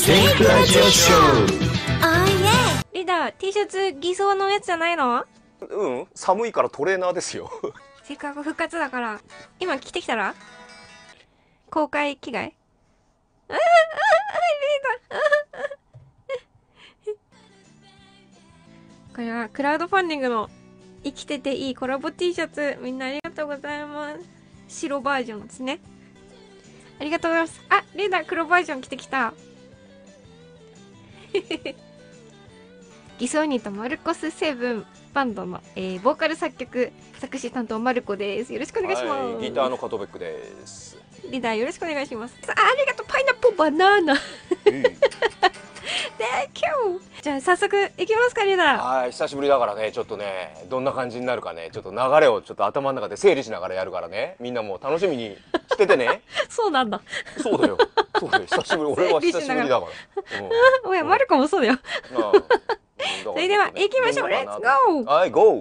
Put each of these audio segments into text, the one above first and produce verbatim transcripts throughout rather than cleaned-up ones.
ステイクラジオショー。 リーダー T シャツ偽装のやつじゃないの？ うん、寒いからトレーナーですよ。 せっかく復活だから今着てきたら公開着替え。ああリーダーこれはクラウドファンディングの生きてていいコラボ T シャツ、みんなありがとうございます。白バージョンですね。ありがとうございます。あ、リーダー黒バージョン着てきた。ギソーニとマルコスセブンバンドの、えー、ボーカル作曲作詞担当マルコです。よろしくお願いします。 はい、ギターのカトベックです。 リーダーよろしくお願いします。あ、ありがとうパイナップルバナナ。Thank you。じゃあ早速いきますかリーダー。 はい、久しぶりだからね、ちょっとね、どんな感じになるかね、ちょっと流れをちょっと頭の中で整理しながらやるからね、みんなも楽しみにしててね。 そうなんだ。 そうだよ。そうだよ。久しぶり、俺は久しぶりだから。 うん。おや、マルコもそうだよ。 それでは行きましょう。レッツゴー。 はい、ゴー。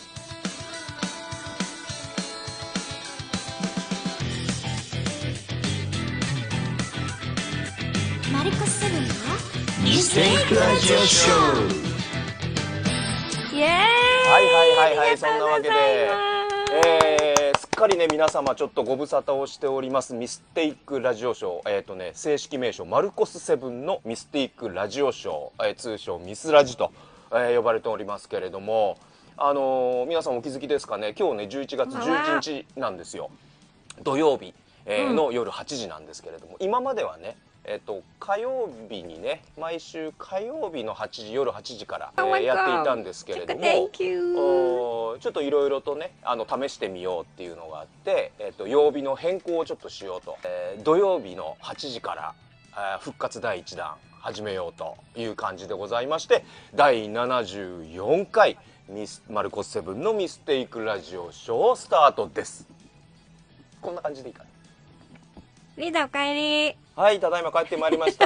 マルコスセブンのミステイクラジオショー。 イエーイ。 はいはいはいはい、そんなわけで、 ええー、すっかりね皆様ちょっとご無沙汰をしておりますミステイクラジオショー、えっ、ー、とね正式名称マルコスセブンのミステイクラジオショー、えー、通称ミスラジと、えー、呼ばれておりますけれども、あのー、皆さんお気づきですかね、今日ねじゅういちがつじゅういちにちなんですよ。土曜日、えー、の夜はちじなんですけれども、うん、今まではねえっと、火曜日にね毎週火曜日のはちじ夜はちじから、えー、やっていたんですけれども、おちょっといろいろとねあの試してみようっていうのがあって、えっと、曜日の変更をちょっとしようと、えー、土曜日のはちじから、えー、復活だいいちだん始めようという感じでございまして、だいななじゅうよんかいミスマルコスセブンのミステイクラジオショースタートです。こんな感じでいいかな。 リーダーおかえり。 はい、ただいま帰ってまいりました。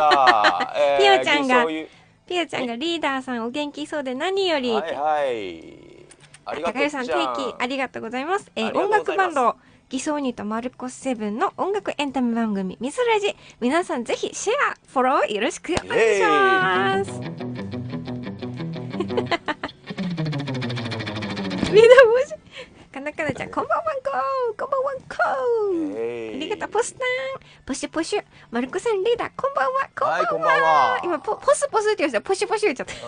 えー、ピオちゃんがピオちゃんがリーダーさんお元気そうで何より。 はいはい。ありがとうさん定期ありがとうございます。えー、音楽バンドギソーニとマルコスセブンの音楽エンタメ番組ミスラジ、皆さんぜひシェアフォローよろしくお願いします。リーダーもしかなかなちゃんこんばんはんこー、こんばんはんこー、ありがとうポスタンポシュポシュ、マルコさんリーダーこんばんは、こんばんは、はい、こんばんは。今ポポスポスって言う人ポシュポシュ言っちゃった。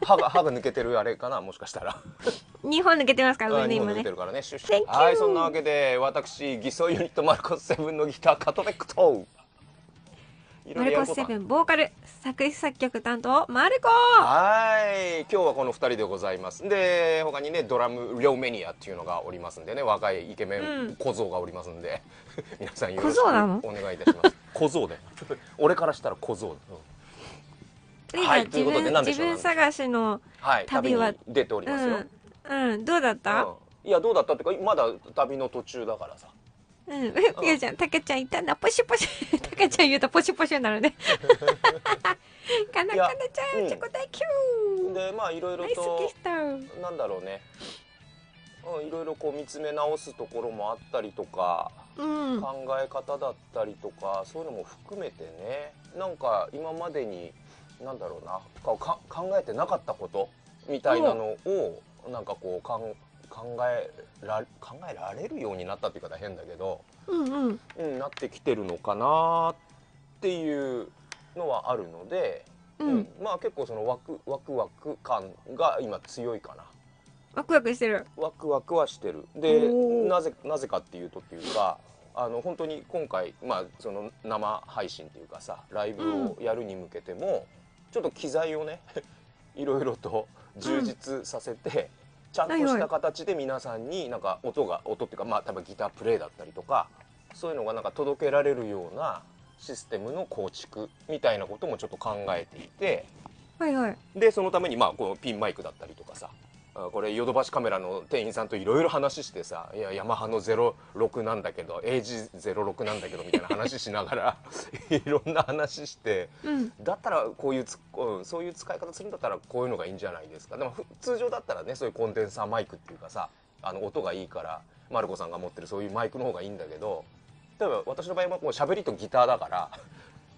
歯が歯が抜けてるあれかな、もしかしたら。 にほん抜けてますから上ね今ね。抜けてるからね。はい、そんなわけで私偽装ユニットマルコスセブンのギターカトベックとマルコスセブンボーカル作詞作曲担当マルコ。 はい今日はこのふたりでございます。で他にねドラムリョウメニアっていうのがおりますんでね、若いイケメン小僧がおりますんで、うん、皆さんよろしくお願いいたします。小僧で俺からしたら小僧、 うん、はい、ということで何でしょう、自分探しの旅は、 はい、旅に出ておりますよ。 うん、うん、どうだった、うん、 いやどうだったっていうかまだ旅の途中だからさ。 うん、ピヨちゃん、たけちゃんいたな、ポシュポシュ、たけちゃん言うとポシュポシュになるね。かなかなちゃん、チョコ大キュー。 で、まあいろいろとなんだろうね、うん、いろいろこう見つめ直すところもあったりとか、うん、考え方だったりとかそういうのも含めてね、なんか今までになんだろうなか考えてなかったことみたいなのをなんかこうかん考えら考えられるようになったって言い方変だけど、うんうんうん、なってきてるのかなっていうのはあるので、うんうん、まあ結構そのワクワクワク感が今強いかな。 ワクワクしてる。 ワクワクはしてる。でなぜなぜかっていうとっていうか、あの本当に今回まあその生配信っていうかさライブをやるに向けても、うん、ちょっと機材をねいろいろと充実させて。うんちゃんとした形で皆さんになんか音が音っていうかまあ多分ギタープレイだったりとかそういうのがなんか届けられるようなシステムの構築みたいなこともちょっと考えていて、 はいはい、 でそのためにまあこのピンマイクだったりとかさ、これヨドバシカメラの店員さんといろいろ話してさ、いやヤマハのゼロろくなんだけど エージーゼロろく なんだけどみたいな話しながらいろんな話して、うん、だったらこういうつ、うん、そういう使い方するんだったらこういうのがいいんじゃないですか。でも通常だったらねそういうコンデンサーマイクっていうかさあの音がいいからマルコさんが持ってるそういうマイクの方がいいんだけど、例えば私の場合はもう喋りとギターだから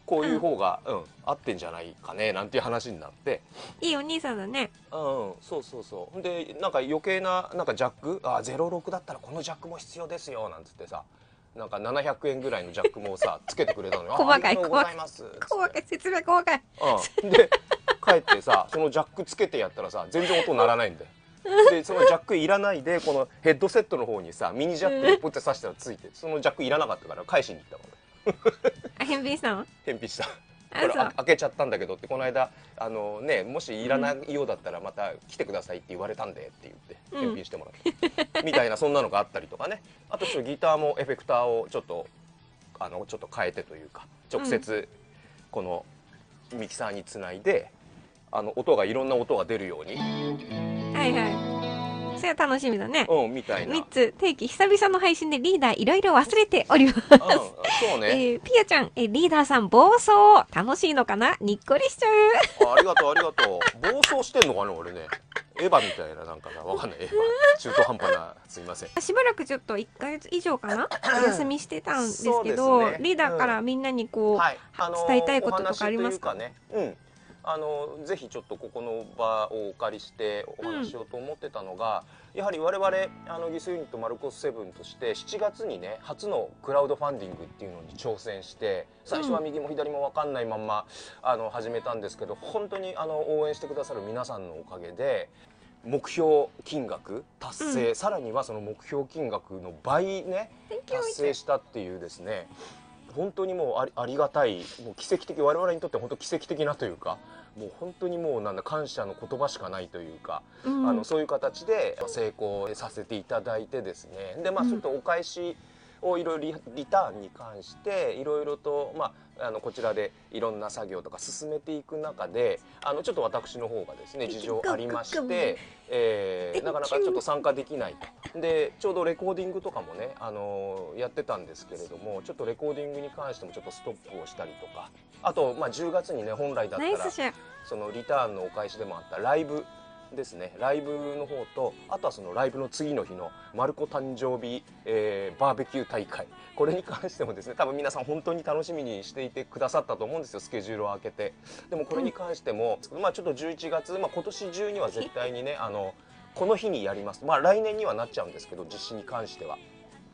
こういう方が、うん、合ってんじゃないかねなんていう話になって。 いいお兄さんだね。 うん、そうそうそう。でなんか余計ななんかジャック、あゼロろくだったらこのジャックも必要ですよなんつってさ、なんかななひゃくえんぐらいのジャックもさつけてくれたのよ。 細かいありがとうございますっつって。 細かい説明細かい。 うん、で帰ってさそのジャックつけてやったらさ全然音鳴らないんだよ。でそのジャックいらないでこのヘッドセットの方にさミニジャックをポッて刺したらついて、そのジャックいらなかったから返しに行ったもん。 あ、返品したの？ 返品した。こあ、 れそう。 開けちゃったんだけどってこの間あのね、もしいらないようだったらまた来てくださいって言われたんでって言って返品してもらった、みたいなそんなのがあったりとかね。あとちょっとギターもエフェクターをちょっとあのちょっと変えてというか直接このミキサーにつないで、あの音がいろんな音が出るように、 はいはい。それは楽しみだね。 うんみたいな。 みっつ、定期久々の配信でリーダーいろいろ忘れております。 うん、そうね。 えー、ピアちゃん、えー、リーダーさん暴走楽しいのかな、にっこりしちゃう。 あ、ありがとうありがとう。暴走してんのかな俺ね。エヴァみたいななんかな、わかんない。エヴァ中途半端な、すいません。 しばらくちょっといっかげつ以上かなお休みしてたんですけど、 ね、 リーダーからみんなにこう、はい、あのー、伝えたいこととかありますか？ ね、うん、あのぜひちょっとここの場をお借りしてお話ししようと思ってたのが、うん、やはり我々あのギスユニットマルコスセブンとしてしちがつにね初のクラウドファンディングっていうのに挑戦して、最初は右も左も分かんないまんまあの始めたんですけど、本当にあの応援してくださる皆さんのおかげで目標金額達成、うん、さらにはその目標金額の倍ね達成したっていうですね、本当にもうあり、ありがたい、もう奇跡的、我々にとって本当奇跡的なというか、もう本当にもうなんだ感謝の言葉しかないというか、うん、あのそういう形で成功させていただいてですね、でまあちょっとお返しをいろいろリターンに関していろいろとまああのこちらでいろんな作業とか進めていく中で、あのちょっと私の方がですね事情ありまして、えー、なかなかちょっと参加できないと。でちょうどレコーディングとかもね、あのー、やってたんですけれども、ちょっとレコーディングに関してもちょっとストップをしたりとか、あと、まあ、じゅうがつにね本来だったらそのリターンのお返しでもあったライブですね、ライブの方と、あとはそのライブの次の日のマルコ誕生日、えー、バーベキュー大会、これに関してもですね多分皆さん本当に楽しみにしていてくださったと思うんですよ、スケジュールを空けて。でもこれに関しても、うん、まあちょっとじゅういちがつ、まあ、今年中には絶対にねあのこの日にやります、まあ来年にはなっちゃうんですけど実施に関しては、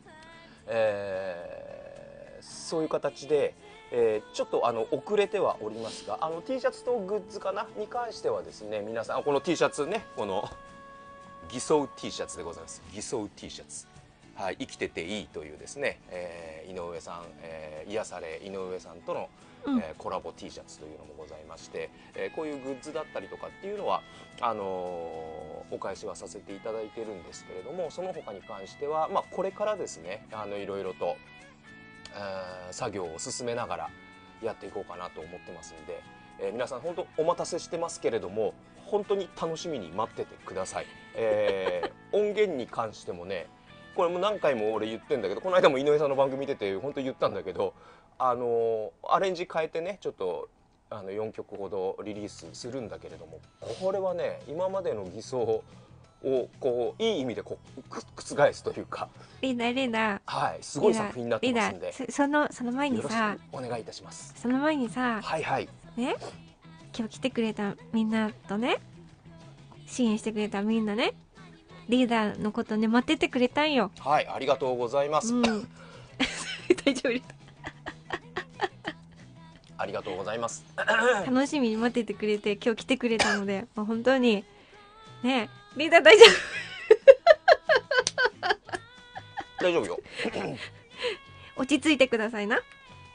えー、そういう形で。えー、ちょっとあの遅れてはおりますが、あの T シャツとグッズかなに関してはですね、皆さんこの T シャツね、この偽装 T シャツでございます。偽装 T シャツ、はい、生きてていいというですね、えー、井上さん、えー、癒され井上さんとの、うん、えー、コラボ T シャツというのもございまして、えー、こういうグッズだったりとかっていうのはあのー、お返しはさせていただいてるんですけれども、その他に関しては、まあ、これからですね、あのいろいろと作業を進めながらやっていこうかなと思ってますんで、えー、皆さん本当お待たせしてますけれども本当に楽しみに待っててください。えー、音源に関してもね、これも何回も俺言ってんだけど、この間も井上さんの番組見てて本当言ったんだけど、あのー、アレンジ変えてねちょっとあのよんきょくほどリリースするんだけれども、これはね今までの偽装をこういい意味でこう覆すというか、 リーダーリーダー、 はい、すごい作品になってますんで、 そ, そのその前にさ、 お願いいたします。 その前にさ、 はいはいね、今日来てくれたみんなとね、支援してくれたみんなね、リーダーのことね待っててくれたんよ。 はい、ありがとうございます。うん、 大丈夫ありがとうございます。 楽しみに待っててくれて今日来てくれたので、もう本当にね、リーダー大丈夫大丈夫よ落ち着いてくださいな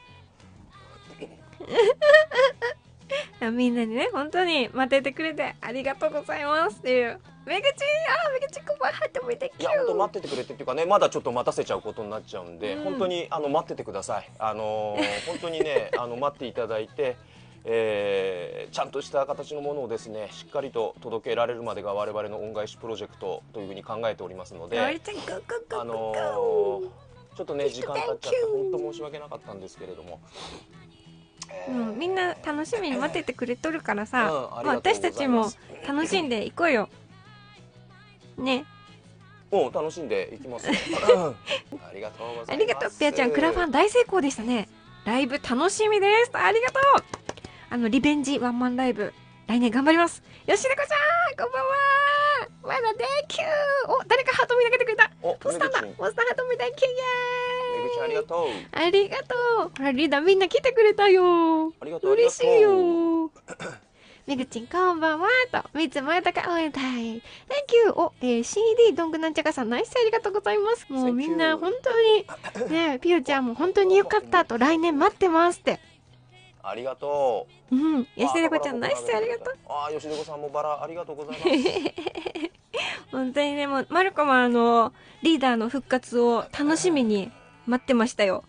みんなにね本当に待っててくれてありがとうございますっていう。めぐちあめぐちこばはってもいていや本当待っててくれてっていうかね、まだちょっと待たせちゃうことになっちゃうんで、うん、本当にあの待っててください。あのー、本当にねあの待っていただいて、えー、ちゃんとした形のものをですねしっかりと届けられるまでが我々の恩返しプロジェクトというふうに考えておりますので、あのー、ちょっとね時間経っちゃって本当申し訳なかったんですけれども、 うん、みんな楽しみに待っててくれとるからさ、うん、まあ、私たちも楽しんでいこうよね。 うん、楽しんでいきます。ありがとうございます。 ありがとう、ピアちゃん、クラファン大成功でしたね。 ライブ楽しみです。ありがとう。あの、リベンジワンマンライブ、来年頑張ります。よしでこちゃん、こんばんは。まだできゅう。お、誰かハート見投げてくれた。 お、 ポスターだ。 めぐちんポスターハート見投げ、イエーイ。 めぐちゃんありがとう。 ありがとう。ほら、リーダーみんな来てくれたよ。 ありがとうありがとう嬉しいよ。めぐちんこんばんはと、三つ前高応援隊。Thank you! お、えー、シーディー どんぐなんちゃかさん、ナイスありがとうございます。もう Thank you みんな本当に、ね、ピヨちゃんも本当によかったと、来年待ってますって。 ありがとうん、 う。 吉田子ちゃんナイスありがとう。 ああ、吉田子さんもバラありがとうございます。 本当にね、もう、マルコもあの、リーダーの復活を楽しみに待ってましたよ。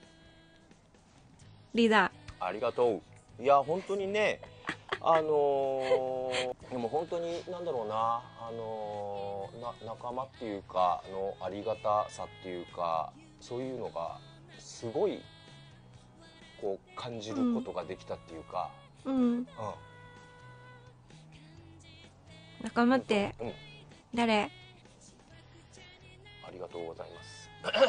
リーダー。 ありがとう。いや、本当にね、あのー、でも本当になんだろうな、あのー、な仲間っていうかのありがたさっていうか、そういうのがすごいこう感じることができたっていうか、 うん。うん、 うん、 仲間って、 うん、 誰？ ありがとうございます。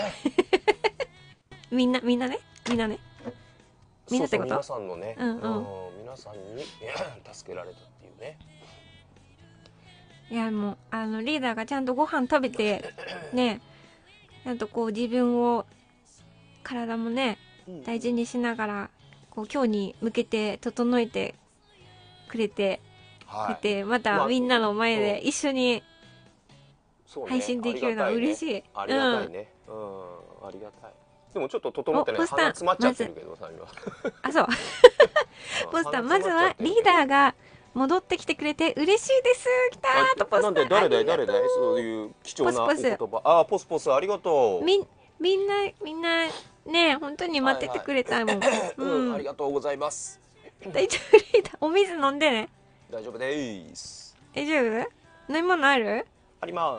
みんな、みんなね、みんなね。みんなってこと？ そうそう、皆さんのね、 うんうん、 うん、皆さんに助けられたっていうね。 いやもうあのリーダーがちゃんとご飯食べてね、ちゃんとこう自分を体もね大事にしながらこう今日に向けて整えてくれて、はい、くれてまたみんなの前で一緒に配信できるのは嬉しい。 ありがたいね。うん、ありがたい。でもちょっと整ってね、鼻詰まっちゃってるけどさ、今。あ、 そう。ポスター、まずはリーダーが戻ってきてくれて嬉しいです。来たーとポスター。 なんで誰だい誰だいそういう貴重なお言葉。あ、ポスポスありがとう。 みみんなみんなね本当に待っててくれたもん。 うん、ありがとうございます。 大丈夫リーダー、お水飲んでね。 大丈夫です。 大丈夫？飲み物ある？ あります。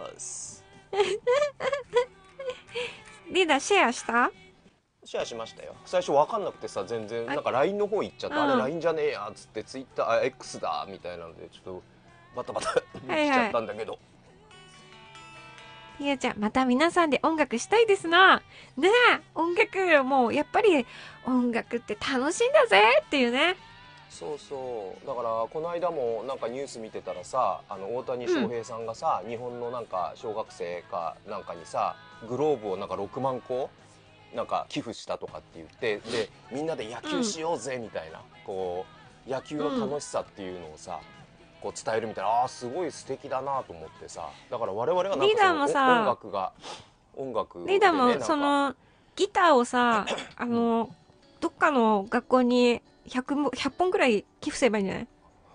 リーダーシェアした？ シェアしましたよ。最初分かんなくてさ、全然なんか ライン の方行っちゃった、うん、あれ ライン じゃねえやっつって ツイッター あ エックス だみたいなのでちょっとバタバタしちゃったんだけど。 ひやちゃんまた皆さんで音楽したいですな。ねえ、音楽もうやっぱり音楽って楽しいんだぜっていうね。 そうそう、だからこの間もなんかニュース見てたらさ、あの大谷翔平さんがさ、うん、日本のなんか小学生かなんかにさグローブをなんかろくまんこなんか寄付したとかって言って、でみんなで野球しようぜみたいな、うん、こう野球の楽しさっていうのをさ、うん、こう伝えるみたいな、あーすごい素敵だなと思ってさ、だから我々はなんかそのさ音楽が音楽で、ね、 リーダーもそのギターをさあのどっかの学校にひゃくぽんくらい寄付すればいいんじゃない？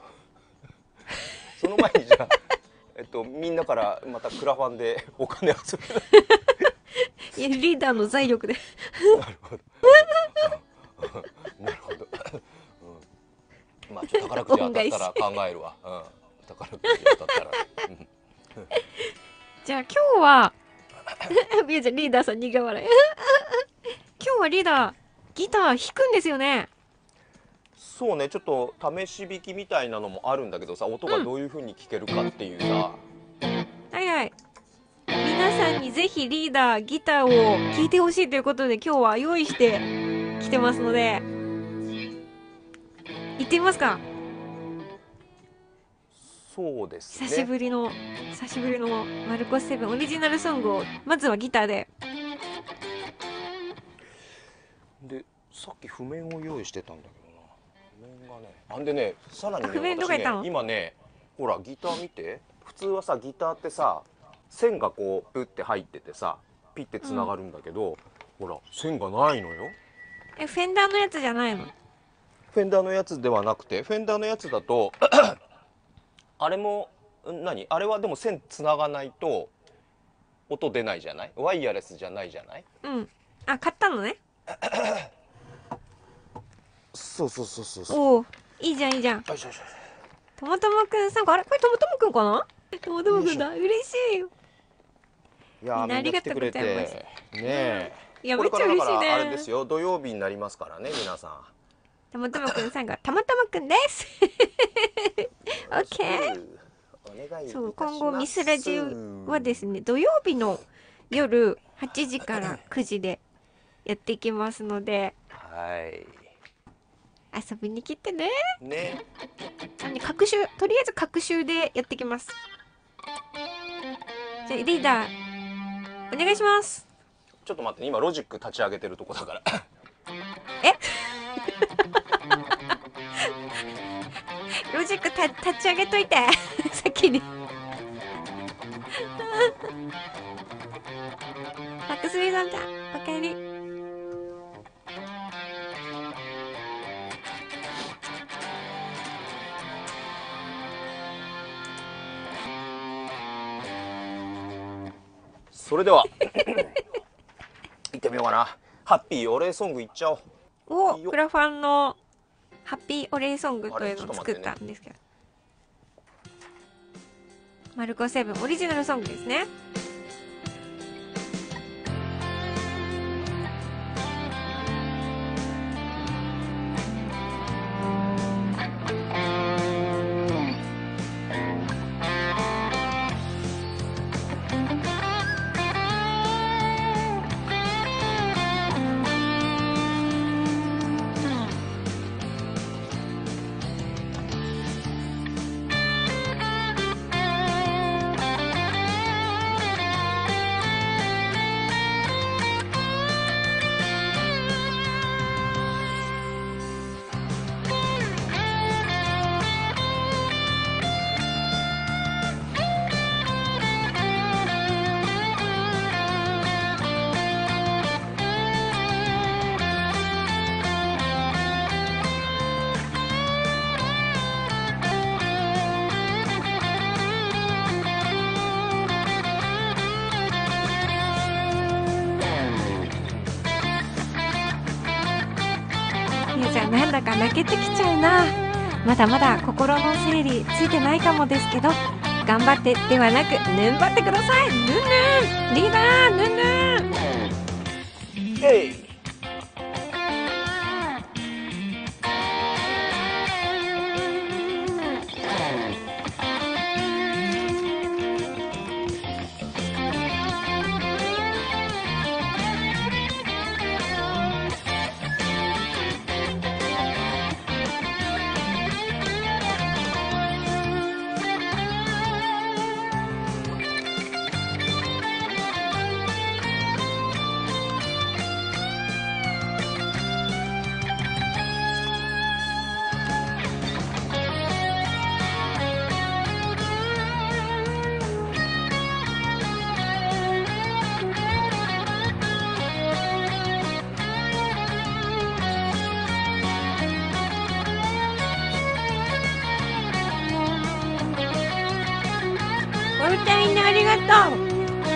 その前にじゃあ、えっと、みんなからまたクラファンでお金集める。 いやリーダーの財力で。 なるほど。なるほど。うん、まあちょっと宝くじ当たったら考えるわ。うん、宝くじ当たったら。 じゃあ今日はみやちゃんリーダーさん苦笑い。今日はリーダーギター弾くんですよね。 そうね、ちょっと試し弾きみたいなのもあるんだけどさ、音がどういう風に聴けるかっていうさ、うん、 はいはい、皆さんにぜひリーダーギターを聴いてほしいということで今日は用意してきてますので行ってみますか。 そうですね、 久しぶりの久しぶりのマルコスセブンオリジナルソングをまずはギターで。 でさっき譜面を用意してたんだけどな、譜面がね、あんでね、さらにね、 譜面どこ行ったの？ ね、今ね、ほらギター見て、普通はさギターってさ線がこうプッて入っててさピッてつながるんだけど、うん、ほら線がないのよ。 え、フェンダーのやつじゃないの？ フェンダーのやつではなくて、フェンダーのやつだとあれも何、あれはでも線つながないと音出ないじゃない、ワイヤレスじゃないじゃない。 うん、あ、買ったのね。 そうそうそうそうそう。 おお、いいじゃんいいじゃん。 よしよしよし。 ともともくんさんか、あれこれともともくんかな？ともともくんだ、嬉しいよ。 いやー、みんな来てくれてねえ、 いやめっちゃ嬉しいね。 あれですよ、土曜日になりますからね、皆さん。 ともともくんさんがたまたまくんです。オッケー。そう、今後ミスラジはですね、土曜日の夜はちじからくじでやっていきますので、 はい遊びに来てね。 ね。 あの隔週、とりあえず隔週でやってきます。じゃあリーダーお願いします。 ちょっと待って、今ロジック立ち上げてるとこだからえロジックた立ち上げといて先にマックスリーさんちゃんおかえり。 それでは行ってみようかな。ハッピーお礼ソングいっちゃおう。 をいいよクラファンのハッピーお礼ソングというのを作っあれちょっと待ってねたんですけど、マルコセブンオリジナルソングですね。ゆうちゃんなんだか泣けてきちゃうな。まだまだ心の整理ついてないかもですけど、頑張ってではなくぬんばってください。ぬんぬんリーダーぬんぬん。 えい。 お歌いねありがとう。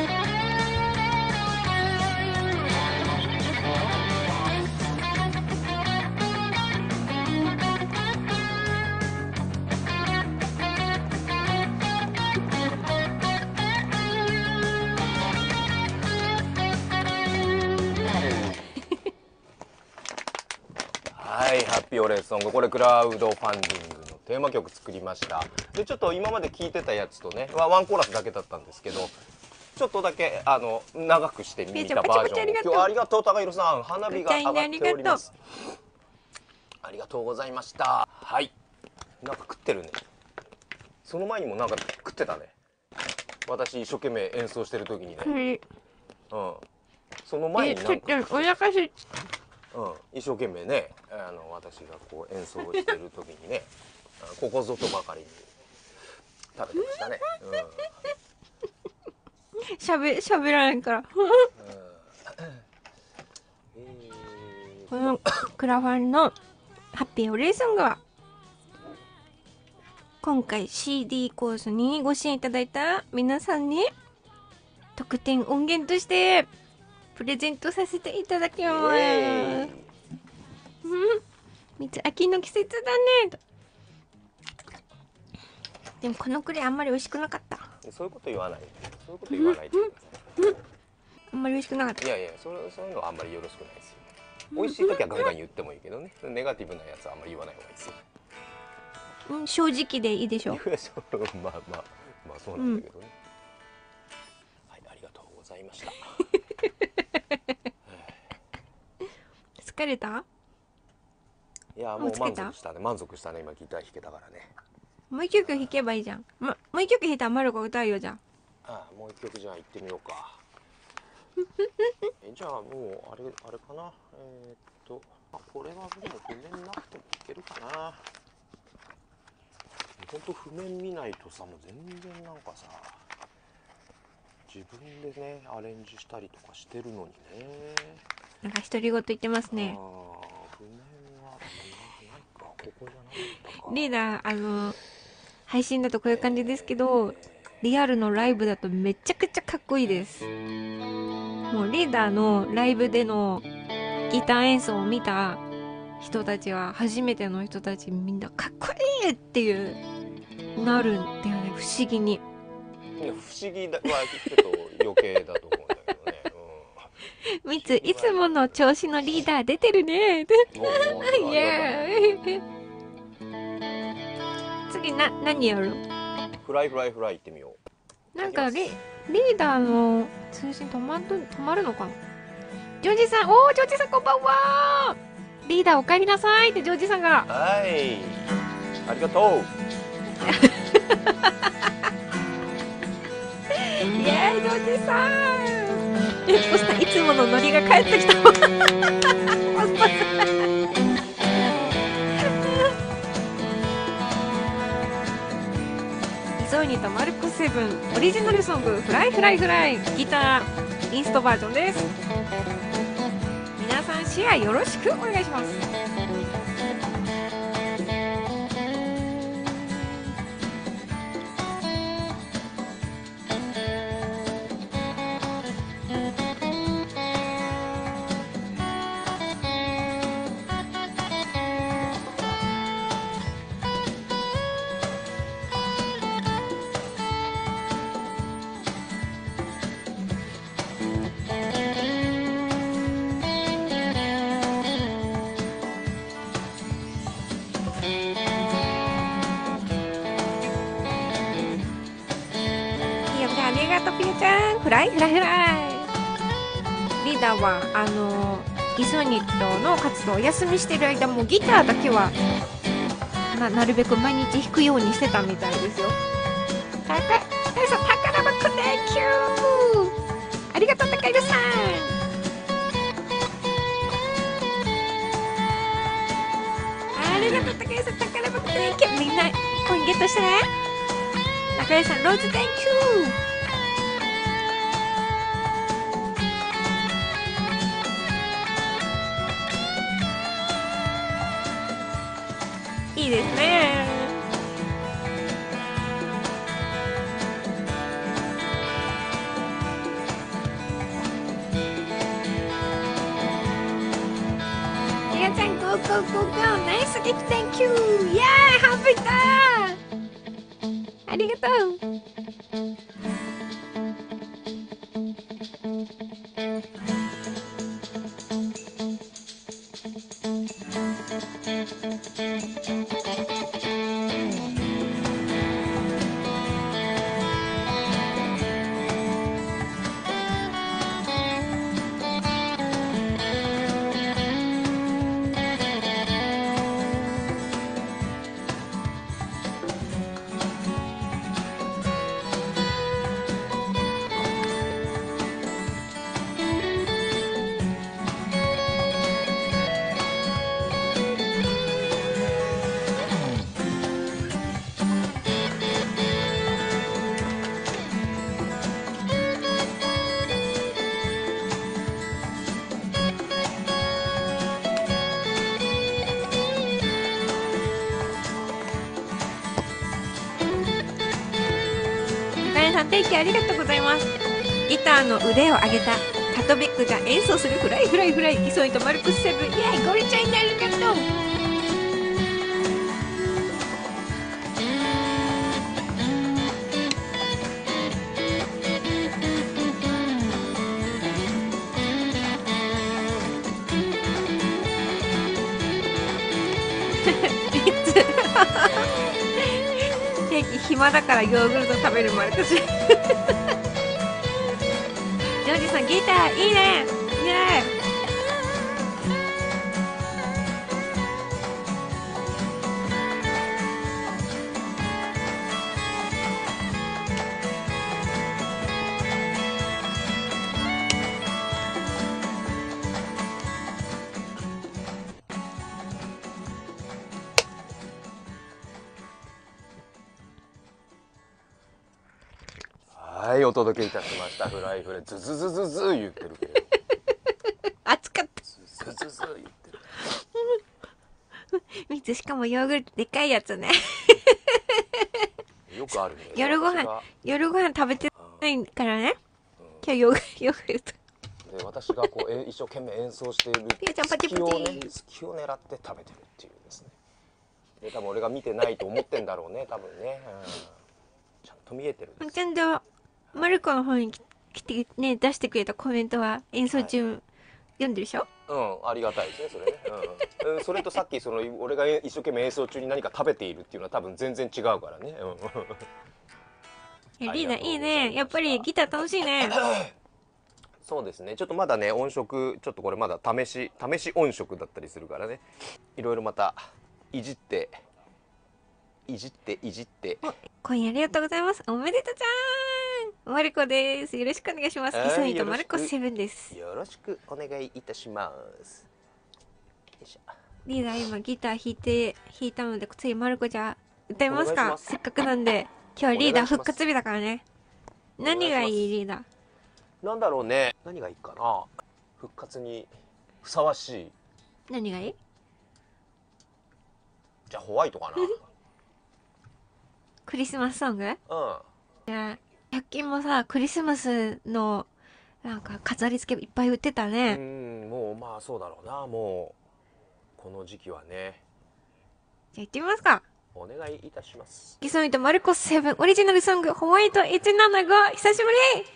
はい、ハッピーお礼ソング、これクラウドファンディングのテーマ曲作りました。でちょっと今まで聴いてたやつとね、ワワンコーラスだけだったんですけど、ちょっとだけあの長くしてみたバージョンを、今日はありがとう高弘さん、花火が上がっております。ありがとうございました。はい、なんか食ってるね。その前にもなんか食ってたね。私一生懸命演奏してる時にね、うん、その前え、 にちょっなんかとお腹すい。 うん、一生懸命ね、あの私がこう演奏してる時にね、あのここぞとばかりに食べてましたね。 しゃべしゃべらないからこのクラファンのハッピーお礼ソングは今回 シーディー コースにご支援いただいた皆さんに特典音源としてプレゼントさせていただきます。うん、水秋の季節だね。でもこの栗あんまり美味しくなかった。 そういうこと言わない。そういうこと言わないでください。 あんまり美味しくなかった。 いやいや、それそういうのはあんまりよろしくないですよ。美味しい時はガンガン言ってもいいけどね、ネガティブなやつはあんまり言わない方がいいですよ。 うん、正直でいいでしょ。 まあまあまあそうなんだけどね。うん、はい、ありがとうございました。 疲れた？ いやもう満足したね。満足したね。今ギター弾けたからね。 もう一曲弾けばいいじゃん。もう一曲弾いたらマルコ歌うよじゃん。 ああ、もう一曲じゃあ行ってみようか。えじゃあもうあれあれかな。えー、っとこれはもう譜面なくてもいけるかな。ほんと譜面見ないとさ、もう全然なんかさ、自分でねアレンジしたりとかしてるのにね。 なんか独り言言ってますね。 ああ、譜面はないか。ここじゃなかったか。 リーダー、あの配信だとこういう感じですけど、リアルのライブだとめちゃくちゃかっこいいです。もうリーダーのライブでのギター演奏を見た人たちは、初めての人たちみんなかっこいいっていうなるんだよね、不思議に。 不思議だはちょっと余計だと思うんだけどね。 うん、みつ、いつもの調子のリーダー出てるね。イエーイ。次な、何やる？ フライフライフライ行ってみよう。なんかリ、リーダーの通信止まる、止まるのかな。ジョージさん、おー、ジョージさんこんばんは。リーダーお帰りなさいってジョージさんが。 はい。ありがとう。 イエーイ、ジョージさん。え、そしたらいつものノリが帰ってきた。イゾーニとマルコセブンオリジナルソングフライフライフライギターインストバージョンです。皆さんシェアよろしくお願いします。フライフライフライ。リーダーはあのイソニットの活動をお休みしてる間もギターだけは な, なるべく毎日弾くようにしてたみたいですよ。高井さん、宝箱 Thank you。 ありがとう高井さん。ありがとう高井さん、宝箱 Thank you。 みんなコインゲットしてね。高井さんローズ Thank you。いいですね。リアちゃん、ゴーゴーゴーゴー、ナイスギフト Thank you。 イエーイ、半分いった。ありがとう。ありがとうございます。ギターの腕を上げたカトビックが演奏するフライフライフライ、イソイとマルクスセブン、イエーイ、ゴリちゃんありがとう。ケーキ暇だからヨーグルト食べるマルクス。ジョージさんギターいいね、イエーイ。 はいお届けいたしましたフライフレズズズズズ言ってるけど熱かった。 ズズズズ言ってる水しかもヨーグルトでかいやつね。 よくあるね。 夜ご飯夜ご飯食べてないからね、今日ヨーグヨーグルトで私がこうえ一生懸命演奏しているピヨちゃんパチパチ隙をね隙を狙って食べてるっていうですね。で多分俺が見てないと思ってんだろうね多分ね、うん、ちゃんと見えてるんです。 ちゃんとマルコの方に来てね出してくれたコメントは演奏中、はい、読んでるでしょ。 うん、ありがたいですねそれね、うん、それとさっきその俺が一生懸命演奏中に何か食べているっていうのは多分全然違うからね、 うん、リーダーいいね、やっぱりギター楽しいね。 そうですね、ちょっとまだね音色ちょっとこれまだ試し試し音色だったりするからね、いろいろまたいじっていじっていじって。 今夜ありがとうございます。おめでとうちゃん、マルコです。よろしくお願いします。イソニとマルコセブンです。 よろしくお願いいたします。よいしょ。 リーダー今ギター弾いて弾いたので次マルコじゃ歌いますか。せっかくなんで今日はリーダー復活日だからね。何がいいリーダー。 なんだろうね。何がいいかな。復活にふさわしい。 何がいい？ じゃあホワイトかな。 クリスマスソング？うん。じゃあひゃっ均もさクリスマスのなんか飾り付けいっぱい売ってたね。 うん、もうまあそうだろうな、もうこの時期はね。 じゃあ行ってみますか。 お願いいたします。 イソニとマルコセブンオリジナルソングホワイトいちななご、久しぶり。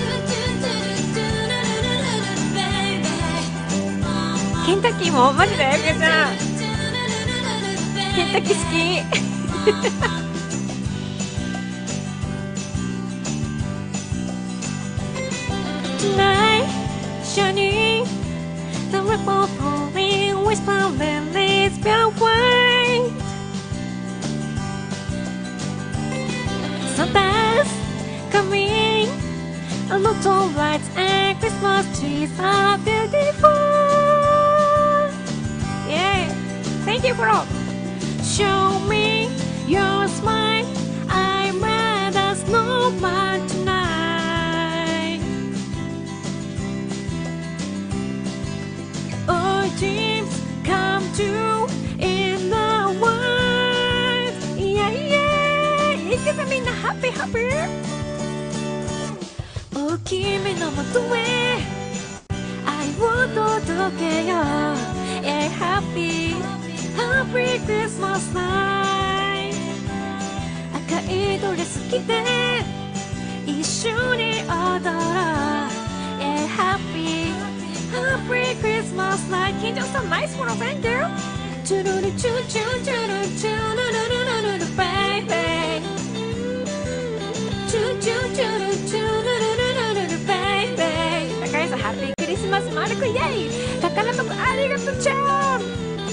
ケンタッキーもマジでゆかちゃんケンタッキー好き。Tonight, shining, the ripple falling, whispering leaves pure white. Santa's coming, a lot of lights and Christmas trees are beautiful. Yeah, thank you, bro. Show me your smile, I'm at a snowman tonight. All dreams come true in the world. Yeah, yeah. いくぞみんなハッピーハッピー。お君のもとへ愛を届けよう。Yeah, happy, happy Christmas night. 赤いドレス着て一緒に踊ろう。Yeah, happy, happy Christmas night. 金城さん、ナイスフォロー、thank you. チュルルチュチュチュルチュルルルルルルル baby. チュチュチュルチュルルルルルル baby. 高橋さん、ハッピークリスマスマルコイェイ。宝箱ありがとうちゃん。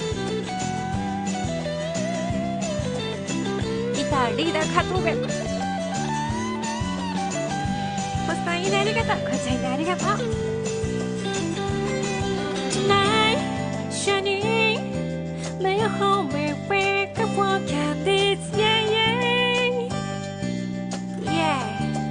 ギターリーダー加藤がポスターいいね、ありがとう。こちらいいね、ありがとう。Tonight, shining, lay your home wake up for candies, yeah, yeah, yeah.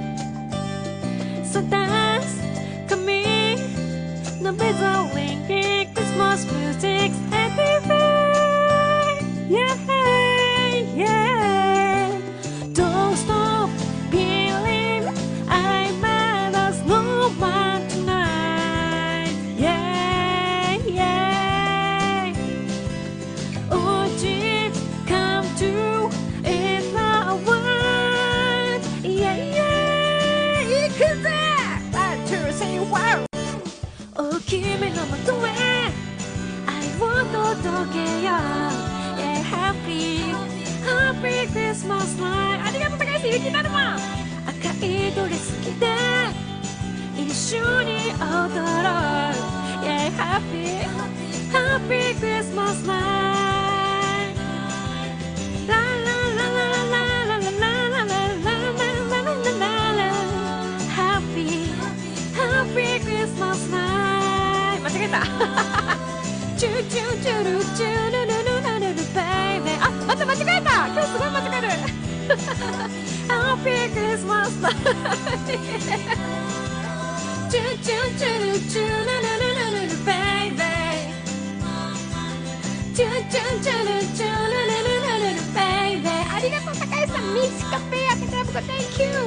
So dance, coming, the bells are ringing, Christmas music's everywhere, yeah, yeah. Don't stop feeling, I'm at a snowman tonight, yeah, yeah. All dreams come true in the world, yeah, yeah. いくぜ one, two, three, wow. お君のもとへ愛を届けよう。Yeah, happy, happy Christmas night. ありがとう高橋ゆきなるま。赤いドレス着て一緒に踊ろう。Yeah, happy, happy Christmas night. La la la la la la la la la la la la la. Happy, happy Christmas night. 間違えた。チュチュチュルチュルルルルルル baby。あ、また間違えた。今日すごい間違える。 Happy Christmas party. Choo choo choo choo la la la la la baby. Choo choo choo choo la la la la la baby. ありがとう高橋さん。ミスカフェあけてぶこ Thank you。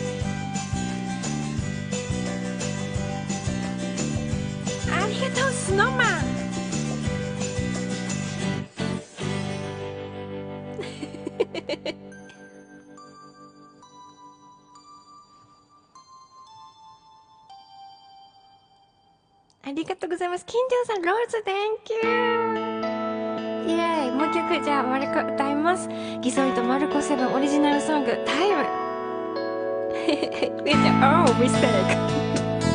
ありがとうスノーマン。ありがとうございます。金城さん、ローズ、Thank you。イエーイ。もう一曲、じゃあ、マルコ歌います。ギソイとマルコセブンオリジナルソング、タイム。めっちゃ、Oh, mistake。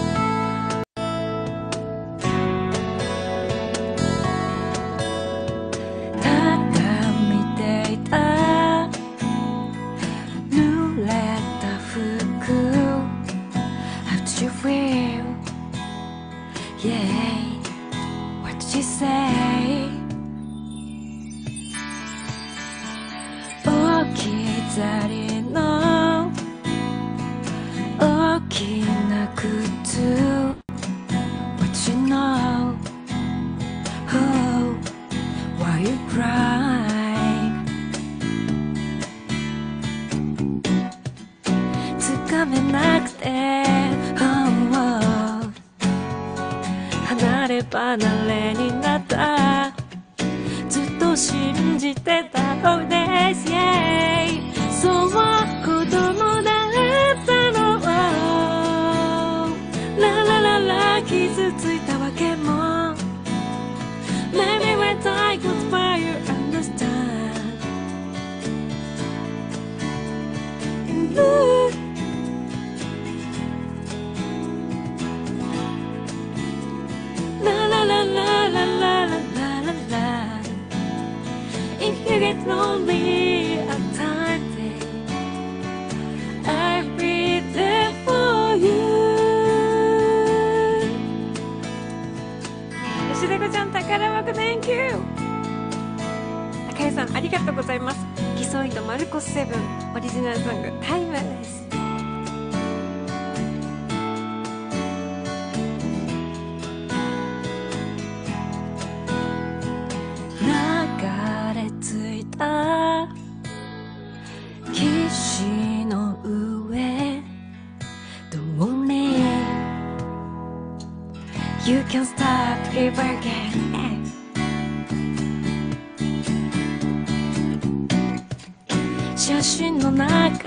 写真の中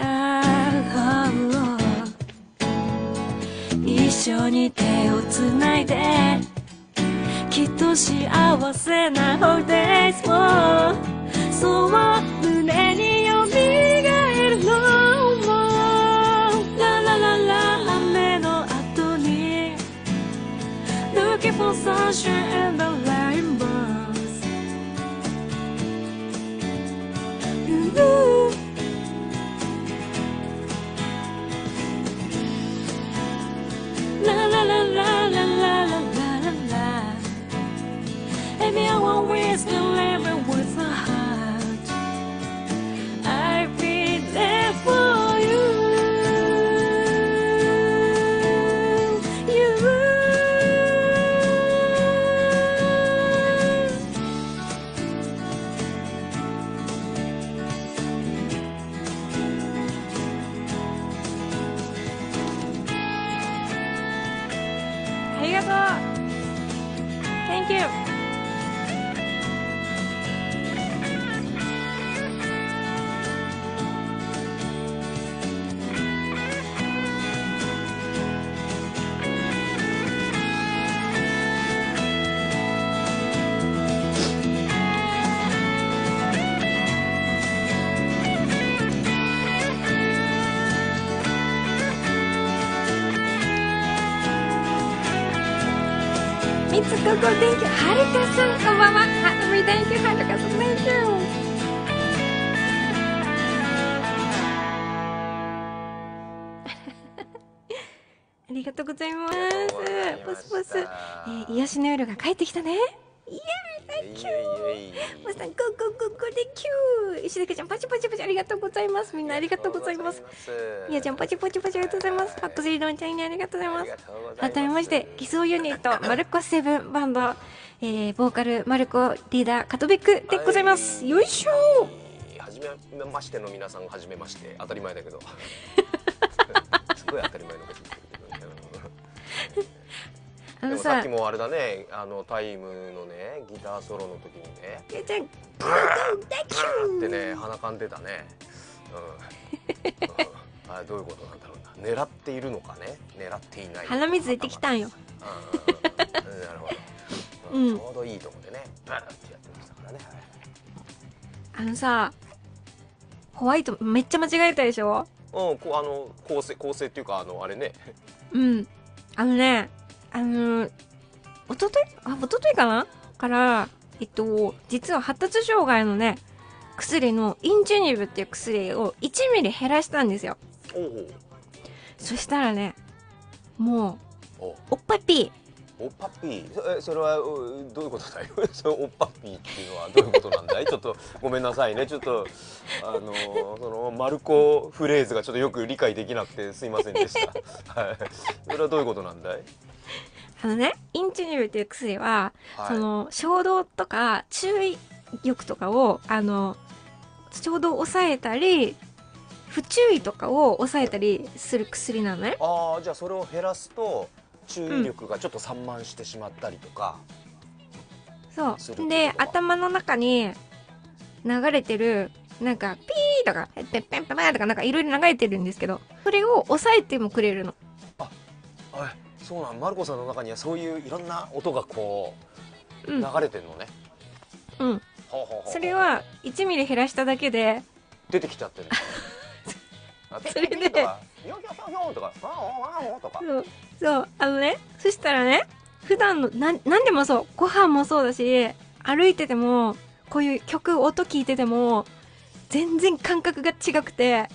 一緒に手をつないできっと幸せなホリデイズもそう胸によみがえるのララララ雨の後に Looking for sunshine and the rainbows La la la la la la la la la. Maybe I won't waste the living with a heart. I'll be there for you. You. ありがとう Thank you みつここ Thank you はるかさんこんばんははみ Thank you はるかさん Thank you ありがとうございますポスポス、えー、癒しの夜が帰ってきたねイエーイ Thank you。ポスさん、ゴーゴーゴーゴー、Thank you。石崎ちゃん、パチパチパチ、ありがとうございます。みんなありがとうございます。みやちゃん、パチパチパチ、ありがとうございます。ハットスリードンちゃんにありがとうございます。改めまして、偽装ユニット、マルコセブンバンド、えー、ボーカル、マルコ、リーダー、カトベックでございます。よいしょー。はじめましての皆さん、はじめまして。当たり前だけど。すごい当たり前のこと言ってるけど。でもさっきもあれだね、あのタイムのねギターソロの時にね、 みやちゃん、 ブーってね鼻かんでたね。うん。あれどういうことなんだろうな。狙っているのかね、狙っていない。 鼻水出てきたんよ。 なるほど。うん、ちょうどいいとこでね、ブーってやってましたからね。 あのさ、ホワイトめっちゃ間違えたでしょ。 うん、こうあの構成構成っていうかあのあれね。 うん、あのね。あの、おとといあ、おとといかなから、えっと、実は発達障害のね、薬のインジュニブっていう薬をいちミリ減らしたんですよ。 おう。 そしたらね、もう、 おおっぱっぴー。 おっぱっぴー。え、それはどういうことだよ。そのおっぱっぴーっていうのはどういうことなんだい。ちょっとごめんなさいね。ちょっとあのそのマルコフレーズがちょっとよく理解できなくてすいませんでした。はい。それはどういうことなんだい。 あのね、インチニブっていう薬は、はい、その衝動とか注意欲とかをあの衝動を抑えたり不注意とかを抑えたりする薬なのね。 ああ、じゃあそれを減らすと注意力がちょっと散漫してしまったりとか、 うん、そうで頭の中に流れてるなんかピーとかペッペッペッペッとかなんかいろいろ流れてるんですけど、それを抑えてもくれるの。 あ、はい。そうなん、マルコさんの中にはそういういろんな音がこう流れてるのね。 うん。うん、それはいちミリ減らしただけで出てきちゃってる。 それでそうそうあのね、そしたらね、普段のななんでもそう、ご飯もそうだし、歩いててもこういう曲音聞いてても全然感覚が違くて。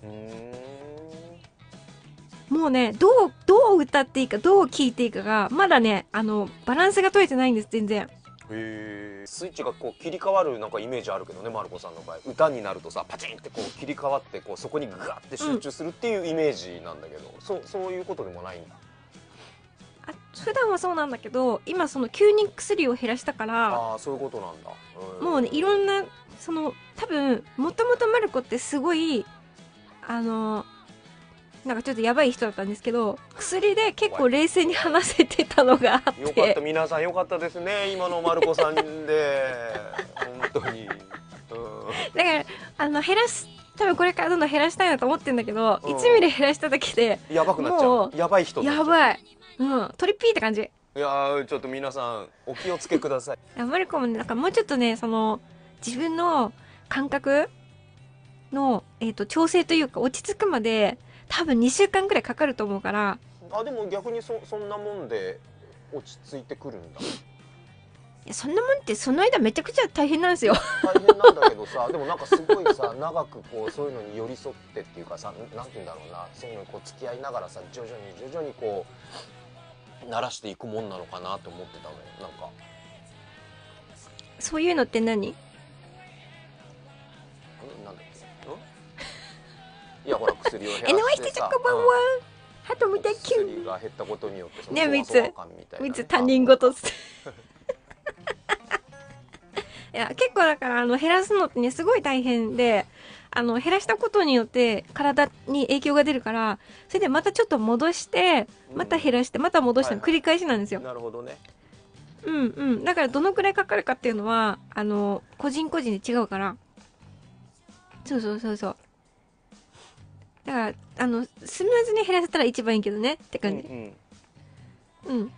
もうね、どう、どう歌っていいか、どう聴いていいかが、まだね、あの、バランスが取れてないんです、全然。 へー。スイッチがこう切り替わるなんかイメージあるけどね、マルコさんの場合。歌になるとさ、パチンってこう切り替わって、こうそこにグワッて集中するっていうイメージなんだけど、うん、そう、そういうことでもないんだ。 あ、普段はそうなんだけど、今その急に薬を減らしたから、 ああ、そういうことなんだ。 もうね、いろんな、その、多分、もともとマルコってすごい、あの、なんかちょっとやばい人だったんですけど、薬で結構冷静に話せてたのがあって、 よかった、皆さんよかったですね、今のマルコさんで本当に、うん、 だからあの減らす、多分これからどんどん減らしたいなと思ってるんだけど、うん、いちミリ減らしただけでやばくなっちゃう、やばい人やばい、うん、トリピーって感じ。 いやー、ちょっと皆さんお気をつけください。 マルコもね、なんかもうちょっとね、その自分の感覚の、えーと、調整というか落ち着くまで多分にしゅうかんくらいかかると思うから。 あ、でも逆に そ, そんなもんで落ち着いてくるんだ。いや、そんなもんってその間めちゃくちゃ大変なんですよ。 大変なんだけどさ、でもなんかすごいさ、長くこうそういうのに寄り添ってっていうかさ、なんて言うんだろうな、そういうのにこう付き合いながらさ、徐々に徐々にこう慣らしていくもんなのかなと思ってたのよ。なんかそういうのって何？ なんだっけ？いや、ほら、薬を減らしてさ、 エヌワイ してちょこばんはハトみたいキュン、 薬が減ったことによってそのね、みつみつ他人事っつっていや、結構だからあの減らすのってね、すごい大変で、あの減らしたことによって体に影響が出るから、それでまたちょっと戻してまた減らしてまた戻しての繰り返しなんですよ。 なるほどね。 うんうん。だからどのくらいかかるかっていうのはあの個人個人で違うから。そうそうそうそう。だからあのスムーズに減らせたら一番いいけどねって感じ。うんうん、うん。だ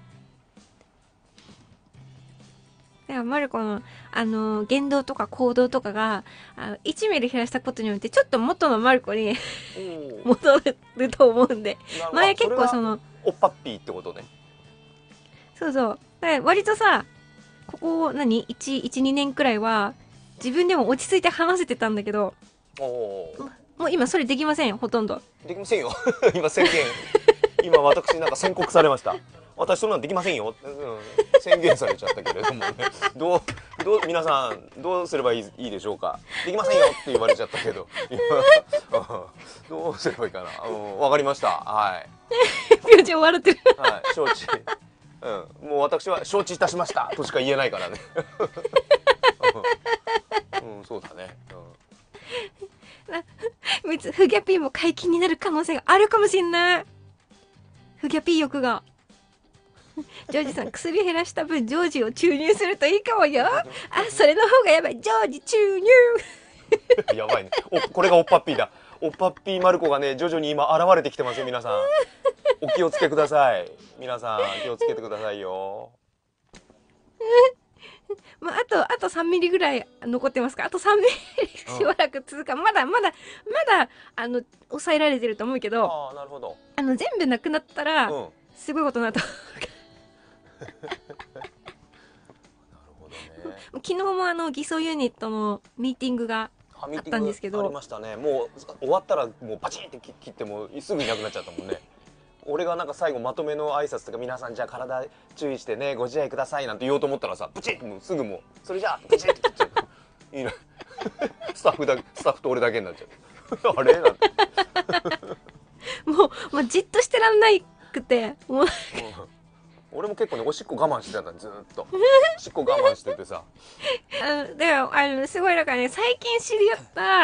からマルコのあの言動とか行動とかがあのいちミリ減らしたことによってちょっと元のマルコに戻ると思うんで、前結構そのおっぱっぴーってことね。 そうそう。だから割とさ、ここ何 いち、いち、にねんくらいは自分でも落ち着いて話せてたんだけど、 おもう今それできませんよ、ほとんど。 できませんよ今宣言今私なんか宣告されました。私そんなのできませんよ、うん、 宣言されちゃったけれどもね、どうどう皆さんどうすればいい、いいでしょうか。できませんよって言われちゃったけど、今どうすればいいかな。うんわかりました。はい。 ピョンちゃん笑ってる。 はい、承知。うん、もう私は承知いたしましたとしか言えないからね。うん、うん、そうだね。 うん。みつ、フギャピーも解禁になる可能性があるかもしんない。フギャピー欲が。ジョージさん、薬減らした分、ジョージを注入するといいかもよ。あ、それの方がやばい。ジョージ注入。 やばいね。お、これがおっぱっぴーだ。おっぱっぴーマルコがね、徐々に今現れてきてますよ、皆さん。お気をつけください。皆さん、気をつけてくださいよ。 まあ、あと、あとさんミリぐらい残ってますか。あとさんミリしばらく続くか。まだ、まだ、まだ、あの、抑えられてると思うけど、 ああ、なるほど。 あの、全部なくなったら、 うん。 すごいことになった。 なるほどね。 昨日もあの偽装ユニットのミーティングがあったんですけど、 ありましたね。もう終わったらもうパチンって切ってもうすぐいなくなっちゃったもんね。俺がなんか最後まとめの挨拶とか、皆さんじゃあ体注意してねご自愛くださいなんて言おうと思ったらさ、プチッもうすぐもうそれじゃあプチッって切っちゃう。いいな。スタッフだスタッフと俺だけになっちゃう。あれなんて。 もう、もうじっとしてらんないくて、もう、 うん俺も結構ねおしっこ我慢してたんだ、ずーっと。おしっこ我慢しててさ。 あの、だから、あの、すごい、だからね、最近知り合った、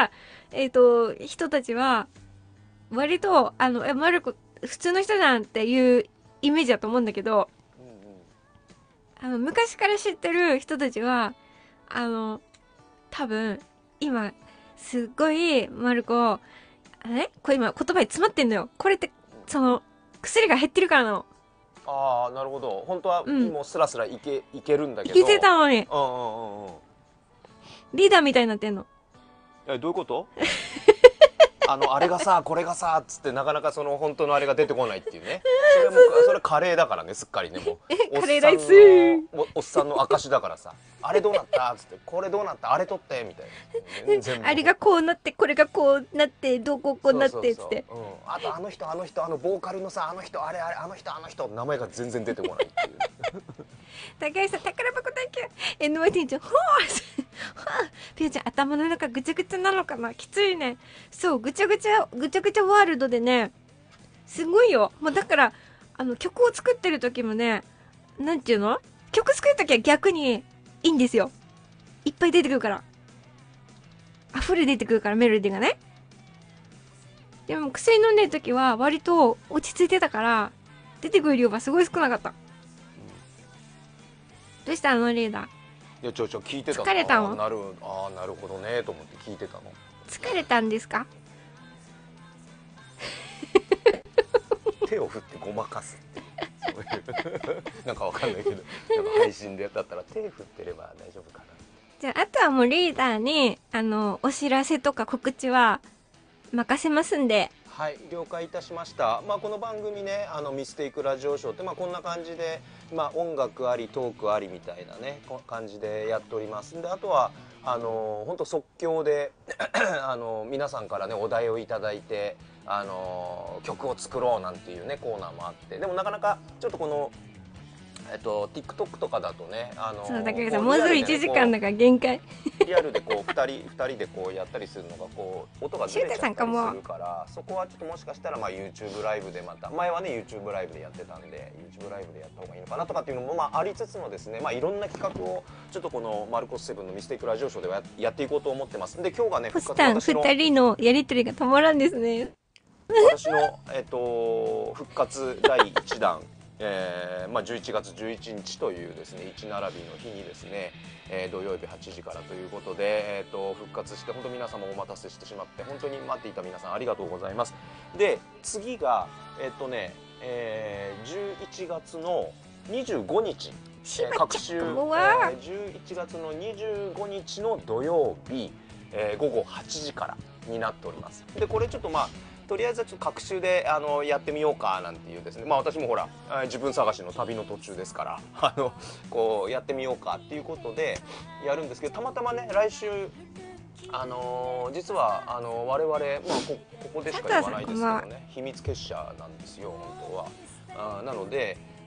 えっと、人たちは、割と、あの、え、マルコ、普通の人じゃんっていうイメージだと思うんだけど、あの、昔から知ってる人たちは、あの、多分、今、すっごい、マルコ、あれこれ今、言葉に詰まってんのよ。これって、その、薬が減ってるからなの。 ああ、なるほど。本当はうんもうスラスラいけいけるんだけど。 聞いてたのに、 うんうんうんうん。 リーダーみたいになってんの。 え、どういうこと？あのあれがさこれがさっつってなかなかその本当のあれが出てこないっていうね。それもそれカレーだからね、すっかりね、もうカレーライスおっさんのおおっさんの証だからさ、あれどうなったっつって、これどうなった、あれ取ってみたいな。全部あれがこうなって、これがこうなって、どうこうこうなってっつって。 そうそうそう、うん、あとあの人あの人あのボーカルのさあの人あれあれあの人あの人名前が全然出てこないっていう。 高橋さん、宝箱大級 エヌワイティー ちゃん、ほーピューちゃん、頭の中ぐちゃぐちゃなのかな、きついね。そう、ぐちゃぐちゃ、ぐちゃぐちゃワールドでね、すごいよ。もうだから、あの、曲を作ってる時もね、なんていうの、曲作る時は逆にいいんですよ。いっぱい出てくるから。溢れ出てくるから、メロディーがね。でも、薬飲んでる時は割と落ち着いてたから、出てくる量がすごい少なかった。どうしたのリーダー。 いやちょちょ聞いてたの。 疲れたの？ あーなるあーなるほどねと思って聞いてたの。 疲れたんですか？ 手を振ってごまかすってそういうなんかわかんないけど、なんか配信でだったら手振ってれば大丈夫かな。 じゃあ、あとはもうリーダーに、あの、お知らせとか告知は任せますんで。 はい、了解いたしました。まあこの番組ね、あのミステイクラジオショーってまあこんな感じで、まあ音楽ありトークありみたいなねこ感じでやっておりますんで、あとはあの本当即興であの皆さんからねお題をいただいて、あの曲を作ろうなんていうねコーナーもあって、でもなかなかちょっとこのえっと TikTok とかだとね、あのそう、だけどさ、 こもうすぐいちじかんだから限界。 リアルでこうふたりふたりでこうやったりするのがこう音がずれちゃったりするから、そこはちょっともしかしたらまあ YouTube ライブでまた前はね YouTube ライブでやってたんで YouTube ライブでやった方がいいのかなとかっていうのもまあありつつもですね、まあいろんな企画をちょっとこのマルコスセブンのミステイクラジオショーではややっていこうと思ってます。で今日がねポスター私のふたりのやりとりが止まらんですね。 私のえっと復活だいいちだん。えーまあ、じゅういちがつじゅういちにちというですねいち並びの日にですね、えー、土曜日はちじからということで、えー、と復活して本当皆様お待たせしてしまって本当に待っていた皆さんありがとうございます。で次がえっ、とね、えー、じゅういちがつのにじゅうごにち、えー、各週、えー、じゅういちがつのにじゅうごにちの土曜日、えー、ごごはちじからになっております。でこれちょっとまあとりあえずちょっと各週であのやってみようかなんていうですね、まあ私もほら自分探しの旅の途中ですからあのこうやってみようかっていうことでやるんですけど、たまたまね来週あのー、実はあの我々、まあ、こ, ここでしか言わないですけどね秘密結社なんですよ本当は。あなので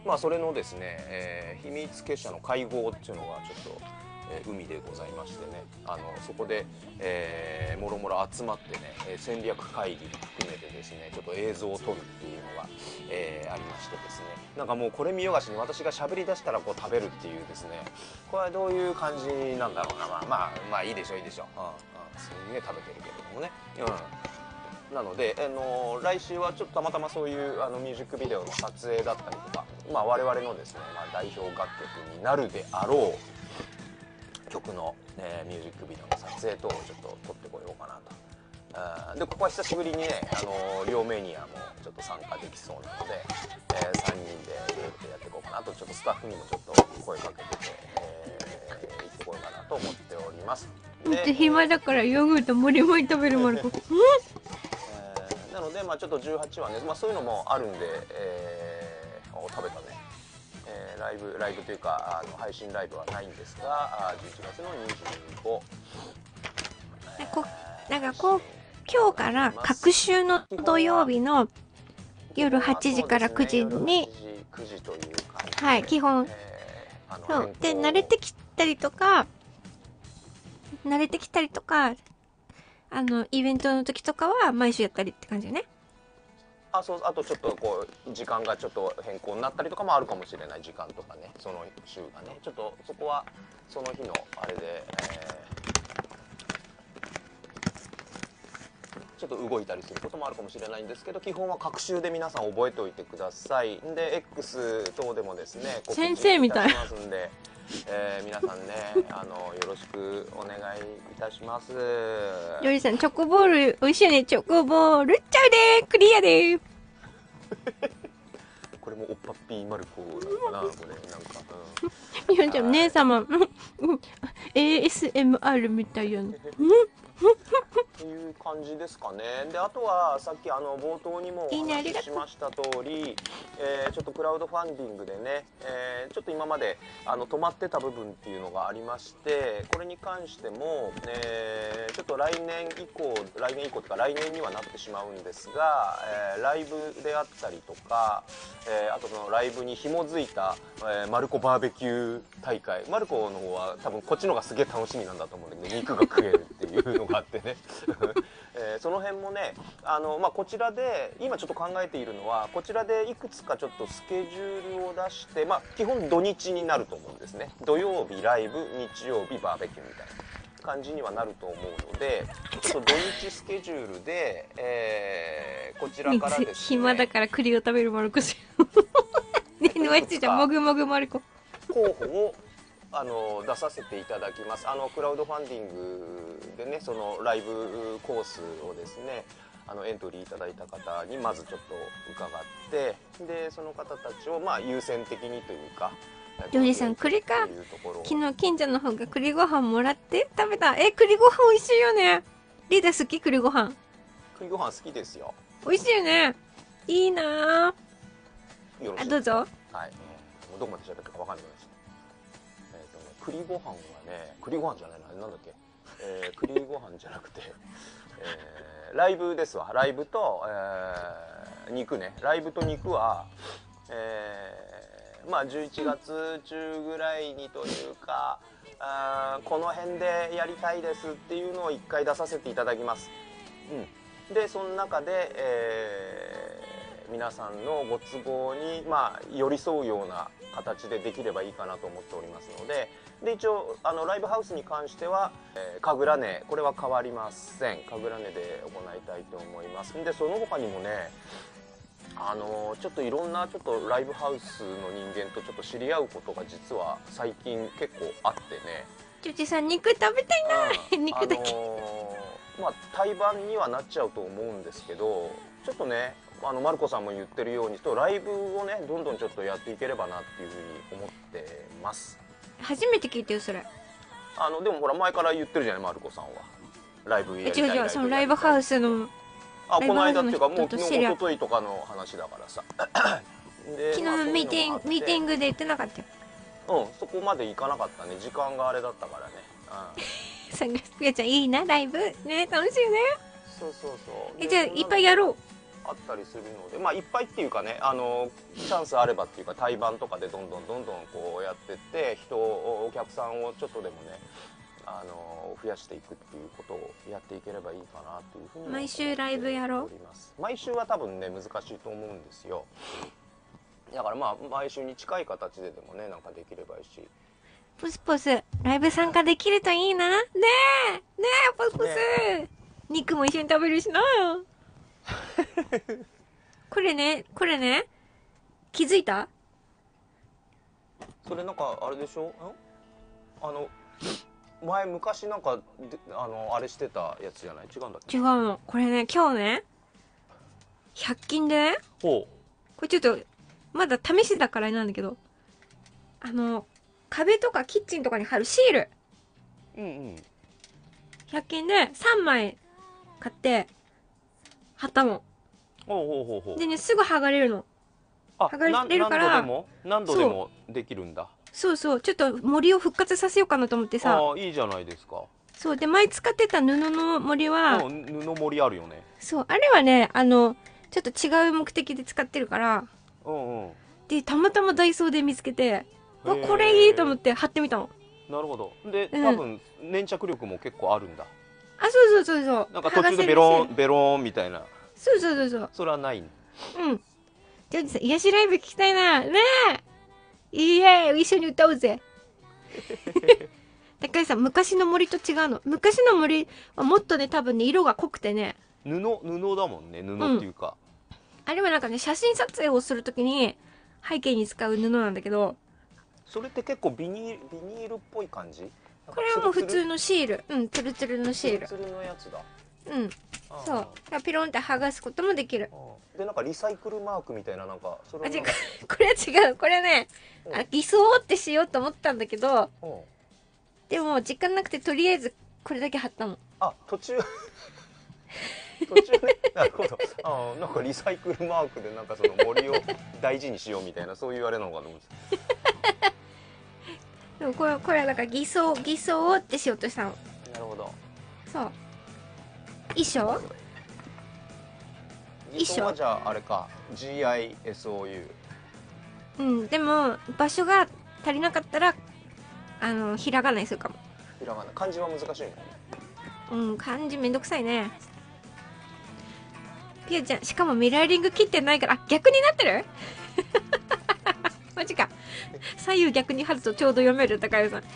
まあそれのですね、えー、秘密結社の会合っていうのがちょっと、えー、海でございましてね、あのそこで、えー、もろもろ集まってね、戦略会議も含めてですね、ちょっと映像を撮るっていうのが、えー、ありましてですね、なんかもうこれ見よがしに私が喋り出したらこう食べるっていうですね、これはどういう感じなんだろうな、まあまあまあいいでしょういいでしょう、うんうん、すんげえ食べてるけれどもね、うん、なので、あの来週はちょっとたまたまそういうあのミュージックビデオの撮影だったりとか、まあ我々のですね、まあ、代表楽曲になるであろう曲の、えー、ミュージックビデオの撮影等をちょっと撮ってこようかなと。あでここは久しぶりにね、あの両メニアもちょっと参加できそうなので、えー、さんにんでいろいろとやっていこうかなと、ちょっとスタッフにもちょっと声かけてて、えー、行ってこようかなと思っております。 で暇だからヨーグルトもりもり食べるマルコ。 えー、なので、まあ、ちょっとじゅうはちはね、まあ、そういうのもあるんで、えー、お食べたね、えー、ライブライブというかあの配信ライブはないんですが、じゅういちがつのにじゅうご、 えー、こなんかこう今日から隔週の土曜日の夜はちじからくじに、はい、基本、そうで慣れてきたりとか慣れてきたりとかあのイベントの時とかは毎週やったりって感じよね。 あ、そう、あとちょっとこう時間がちょっと変更になったりとかもあるかもしれない、時間とかね、その週がね、ちょっとそこはその日のあれで、えー、ちょっと動いたりすることもあるかもしれないんですけど、基本は隔週で皆さん覚えておいてください。で X 等でもですね先生みたい告知いたしますんで、えー、皆さんねあのよろしくお願いいたします。 ヨリさんチョコボール美味しいね。チョコボールっちゃうでクリアでこれもおっぱっぴーマルコなのかな、これなんか、 うん、みほちゃん姉様 エーエスエムアール みたいやのという感じですかね。であとはさっきあの冒頭にもお話ししました通り、えー、ちょっとクラウドファンディングでね、えー、ちょっと今まであの止まってた部分っていうのがありまして、これに関しても、えー、ちょっと来年以降来年以降というか来年にはなってしまうんですが、えー、ライブであったりとか、えー、あとそのライブに紐づいた、えー、マルコバーベキュー大会、マルコの方は多分こっちの方がすげえ楽しみなんだと思うんで、ね、肉が食えるっていうのがあってねえー、その辺もねあの、まあ、こちらで今ちょっと考えているのは、こちらでいくつかちょっとスケジュールを出して、まあ、基本土日になると思うんですね。土曜日ライブ、日曜日バーベキューみたいな感じにはなると思うので、ちょっと土日スケジュールで、えー、こちらからですね、 暇だから栗を食べるマルコしねえワイチちゃんもぐもぐマルコ候補をあの出させていただきます。あのクラウドファンディングでね、そのライブコースをですねあのエントリーいただいた方にまずちょっと伺って、でその方たちをまあ優先的にというか、 ジョージさん栗か昨日近所の方が栗ご飯もらって食べた。え栗ご飯美味しいよね。リーダー好き？栗ご飯栗ご飯好きですよ。 美味しいよね。いいなよろしいあ。どうぞ。 はい、えー、もうどこまで喋ったか分かんないです。えーとね、栗ご飯はね、栗ご飯じゃないな、なんだっけ、えー、栗ご飯じゃなくて、えー、ライブですわ。ライブと、えー、肉ね。ライブと肉は、えー、まあじゅういちがつ中ぐらいにというか、あこの辺でやりたいですっていうのを一回出させていただきます。うん、でその中で、えー、皆さんのご都合に、まあ、寄り添うような形でできればいいかなと思っておりますので、で一応あのライブハウスに関しては、えー、神楽根これは変わりません。神楽根で行いたいと思います。でその他にもね、あのー、ちょっといろんなちょっとライブハウスの人間とちょっと知り合うことが実は最近結構あってね。 ジョージさん肉食べたいな、うん、肉だけ、あのー、まあ対バンにはなっちゃうと思うんですけど、ちょっとねあのマルコさんも言ってるようにライブをねどんどんちょっとやっていければなっていうふうに思ってます。 初めて聞いてよそれ。 あのでもほら前から言ってるじゃないマルコさんは。ライブやりたい。 違う違う、そのライブハウスのあこの間っていうかもう昨日一昨日とかの話だからさで昨日ミーティングミーティングで言ってなかったよ。 うんそこまで行かなかったね、時間があれだったからね。 うんサングラスピアちゃんいいなライブね、楽しいよね。 そうそうそう。 えじゃあいっぱいやろう。 あったりするので、まあいっぱいっていうかね、あのチャンスあればっていうか対バンとかでどんどんどんどんこうやってって人お客さんをちょっとでもねあの増やしていくっていうことをやっていければいいかなというふうに毎週ライブやろう。 毎週は多分ね難しいと思うんですよ。だからまあ毎週に近い形ででもねなんかできればいいし。 ポスポスライブ参加できるといいな。ねえねえポスポス、ね、肉も一緒に食べるしな。これねこれね気づいた？ それなんかあれでしょ？あの前昔なんかであのあれしてたやつじゃない？違うんだっけ？ 違うの。これね今日ねひゃく均でね、 ほうこれちょっとまだ試しだからあれなんだけど、あの壁とかキッチンとかに貼るシール、 うんうん、 ひゃく均でさんまい買って貼ったの。 ほうほうほうほう。 でねすぐ剥がれるの。 あ、 剥がれるから何度でも何度でもできるんだ。 そうそう、ちょっと森を復活させようかなと思ってさ。 ああいいじゃないですか。 そうで前使ってた布の森は、 布森あるよね。 そうあれはねあのちょっと違う目的で使ってるから、 うんうん、 でたまたまダイソーで見つけて、わこれいいと思って貼ってみたの。 なるほど。で、 うん、 多分粘着力も結構あるんだ。 あそうそうそうそう、 なんか途中でベロンベロンみたいな。 そうそうそうそう、 それはない。 うんじゃあさ癒しライブ聞きたいなねえ、いいえ一緒に歌おうぜ。だからさ昔の森と違うの。昔の森はもっとね多分ね色が濃くてね、 布布だもんね。布っていうか、 うん、あれはなんかね写真撮影をするときに背景に使う布なんだけど、 それって結構ビニールビニールっぽい感じ。 これはもう普通のシール、うんツルツルのシール、 ツルツルのやつだ。 うんそうピロンって剥がすこともできる。 でなんかリサイクルマークみたいななんかそれあ違うこれは違う、これね、うん、あ偽装ってしようと思ったんだけど、うん、でも時間なくてとりあえずこれだけ貼ったの。 あ途中途中ねなるほど。あなんかリサイクルマークでなんかその森を大事にしようみたいなそういうあれなのかと思ってでもこれこれはだから偽装偽装ってしようとしたの。 なるほど。 そう衣装衣装はじゃああれか ジーアイエスオーユー。 うんでも場所が足りなかったらあのひらがなにするかも。 ひらがな漢字は難しいの？うん漢字めんどくさいね。ピューちゃんしかもミラーリング切ってないから、あ逆になってる。マジか。左右逆に貼るとちょうど読める高橋さん。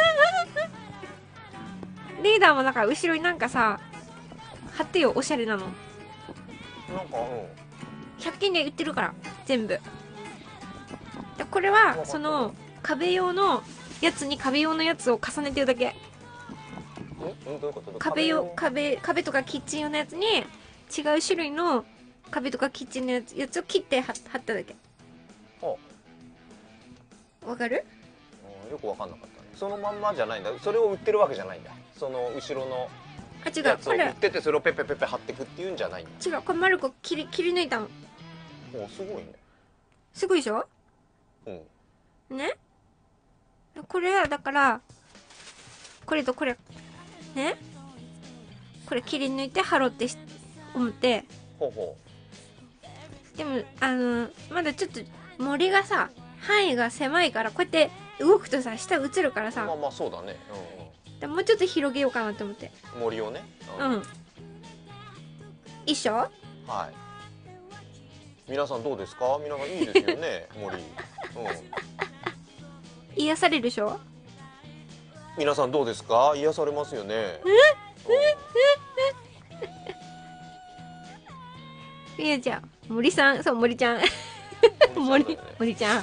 リーダーもなんか後ろになんかさ貼ってよ、おしゃれなの。 なんかうんひゃく均で売ってるから全部。これはその壁用のやつに壁用のやつを重ねてるだけ。壁用壁壁とかキッチン用のやつに違う種類の壁とかキッチンのやつやつを切って貼っただけ。わかる？ よくわかんなかったね。そのまんまじゃないんだ。それを売ってるわけじゃないんだ。その後ろのあ違うやつを売っててそれをペペペペ貼ってくっていうんじゃないんだ。 違うこれマルコ切り切り抜いたの。 おすごいね。 すごいでしょ？うんね、これはだからこれとこれね、これ切り抜いて貼ろうって思って。 ほうほう。でもあのまだちょっと森がさ範囲が狭いからこうやって動くとさ下映るからさ、 まあまあそうだね、 うんうん、もうちょっと広げようかなと思って森をね。 うん、うん、衣装はい皆さんどうですか？皆さんいいですよね森、うん、 癒されるでしょ？ 皆さんどうですか？癒されますよね。 いやじゃあ森さん、そう森ちゃん森森ちゃん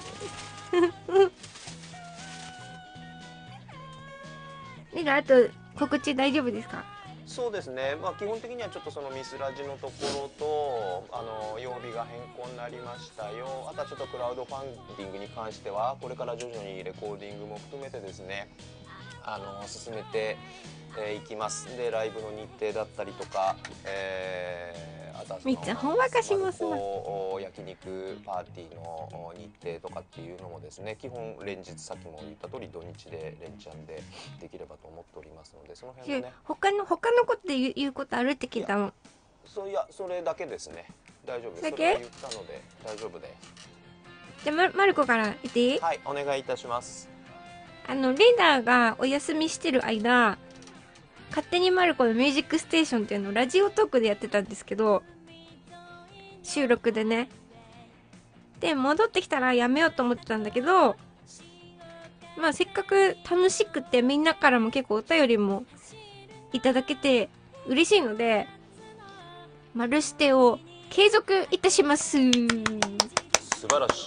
なんかあと告知大丈夫ですか？ そうですね、まあ、基本的にはちょっとそのミスラジのところとあの曜日が変更になりましたよ。あとはちょっとクラウドファンディングに関してはこれから徐々にレコーディングも含めてですねあの進めてい、えー、きます。でライブの日程だったりとか、えーみっちゃんほんわかしますな。 焼肉パーティーの日程とかっていうのもですね基本連日さっきも言った通り土日で連チャンでできればと思っておりますのでその辺のね他の他のことで言うことあるって聞いたの。 そういやそれだけですね。 大丈夫です。 だけそれは言ったので大丈夫です。 じゃあ、ま、マルコから言っていい？ はい、お願いいたします。 あの、リーダーがお休みしてる間、勝手にマルコのミュージックステーションっていうのをラジオトークでやってたんですけど、収録でね。で、戻ってきたらやめようと思ってたんだけど、まあせっかく楽しくてみんなからも結構お便りもいただけて嬉しいので、マルステを継続いたします。 素晴らしい。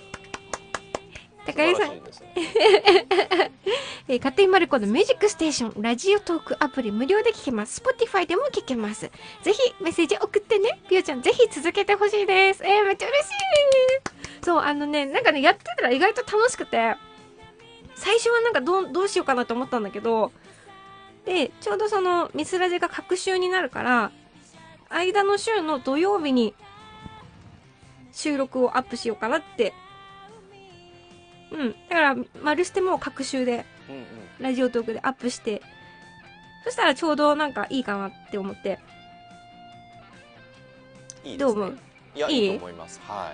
高木さん、 ね、 えー、勝手にマルコのミュージックステーションラジオトークアプリ無料で聴けます。Spotify でも聴けます。ぜひメッセージ送ってね。ピオちゃんぜひ続けてほしいです。えー、めっちゃ嬉しい。そう、あのね、なんかね、やってたら意外と楽しくて、最初はなんかどう、どうしようかなと思ったんだけど、で、ちょうどそのミスラジが隔週になるから、間の週の土曜日に収録をアップしようかなって。うん。だから、マルステも隔週で、ラジオトークでアップして、そしたらちょうどなんかいいかなって思って。 いいですね。 どう思う？ いや、いいと思います。はい。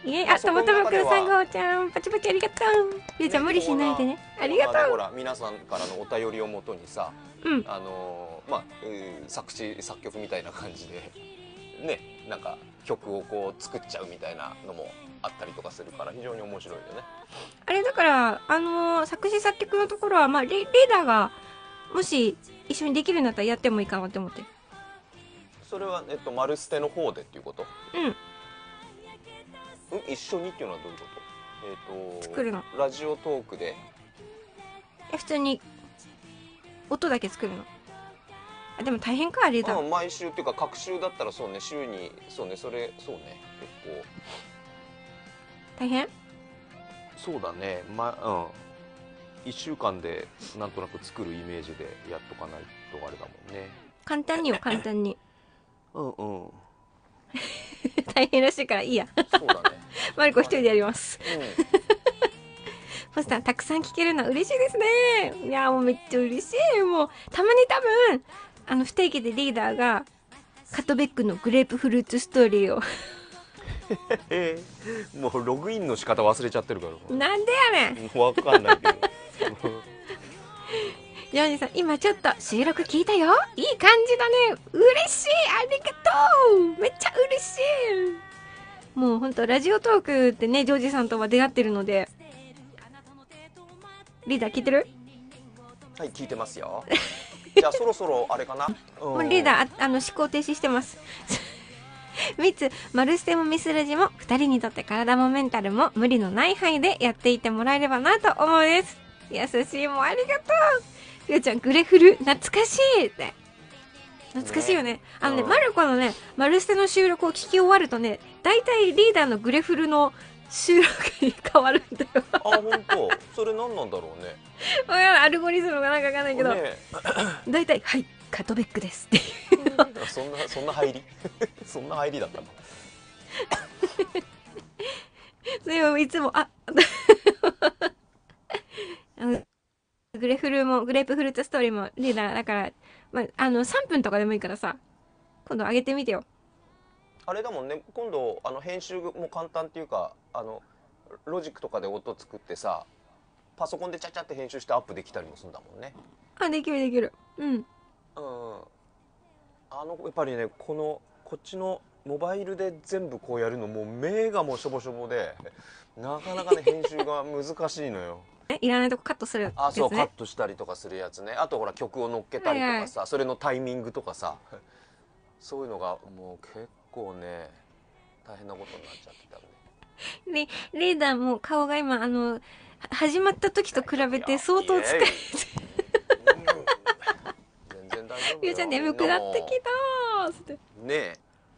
いえ、あ、ともともくんさん、ごーちゃん、パチパチありがとう。ゆうちゃん無理しないでね。ありがとう。 ほら、皆さんからのお便りをもとにさ、 うん。 あのー、まあ、えー、作詞、作曲みたいな感じで、ね、なんか曲をこう作っちゃうみたいなのもあったりとかするから非常に面白いよね。 あれだからあのー、作詞作曲のところはまあリリーダーがもし一緒にできるんだったらやってもいいかなって思って。 それはえっとマルステの方でっていうこと？ うん。 うん、一緒にっていうのはどういうこと？えっと作るの。 ラジオトークで。 え、普通に音だけ作るの。あ、でも大変か、リーダー。 うん、毎週っていうか各週だったらそうね、週にそうね、それそうね、結構大変？ そうだね、まうんいっしゅうかんでなんとなく作るイメージでやっとかないとあれだもんね。 簡単によ、簡単に。 うんうん大変らしいからいいや。 そうだね。 マリコ一人でやります。 うんポスターたくさん聞けるのは嬉しいですね。いやもうめっちゃ嬉しい。もうたまに多分あの不定期でリーダーがカトベックのグレープフルーツストーリーをもうログインの仕方忘れちゃってるからなんでやねん。 わかんないけどジョージさん今ちょっと収録聞いたよ。いい感じだね。嬉しい。ありがとう。めっちゃ嬉しい。もうほんとラジオトークってねジョージさんとは出会ってるので。リーダー聞いてる？ はい、聞いてますよ。じゃあそろそろあれかな。 もうリーダー あ, あの思考停止してます。みっつマルステもミスラジもふたりにとって体もメンタルも無理のない範囲でやっていってもらえればなと思うです。優しい、もうありがとう。ゆうちゃんグレフル懐かしいって懐かしいよね。ねあのね、うん、マルコのねマルステの収録を聞き終わるとねだいたいリーダーのグレフルの収録に変わるんだよ。 あ、本当。それ何なんだろうね。 アルゴリズムがなんかわかんないけど、ね、だいたいはいカトベックですっていうの。 そんなそんな入りそんな入りだったの。 それをいつもあグレフルもグレープフルーツストーリーもリーダーだから、まあ、あのさんぷんとかでもいいからさ今度上げてみてよ。 あれだもんね、今度あの編集も簡単っていうかあのロジックとかで音作ってさパソコンでチャチャって編集してアップできたりもするんだもんね。 あ、できるできる。うん。うん。 あのやっぱりねこのこっちのモバイルで全部こうやるのもう目がもうしょぼしょぼでなかなかね編集が難しいのよ。 いらないとこカットするやつね。 あ、そうカットしたりとかするやつね。あとほら曲を乗っけたりとかさ、はいはい、それのタイミングとかさそういうのがもう結構ね大変なことになっちゃってたね。 でリーダーも顔が今あの始まった時と比べて相当疲れて全然大丈夫よ。 ゆうちゃん眠くなってきたーってねえ。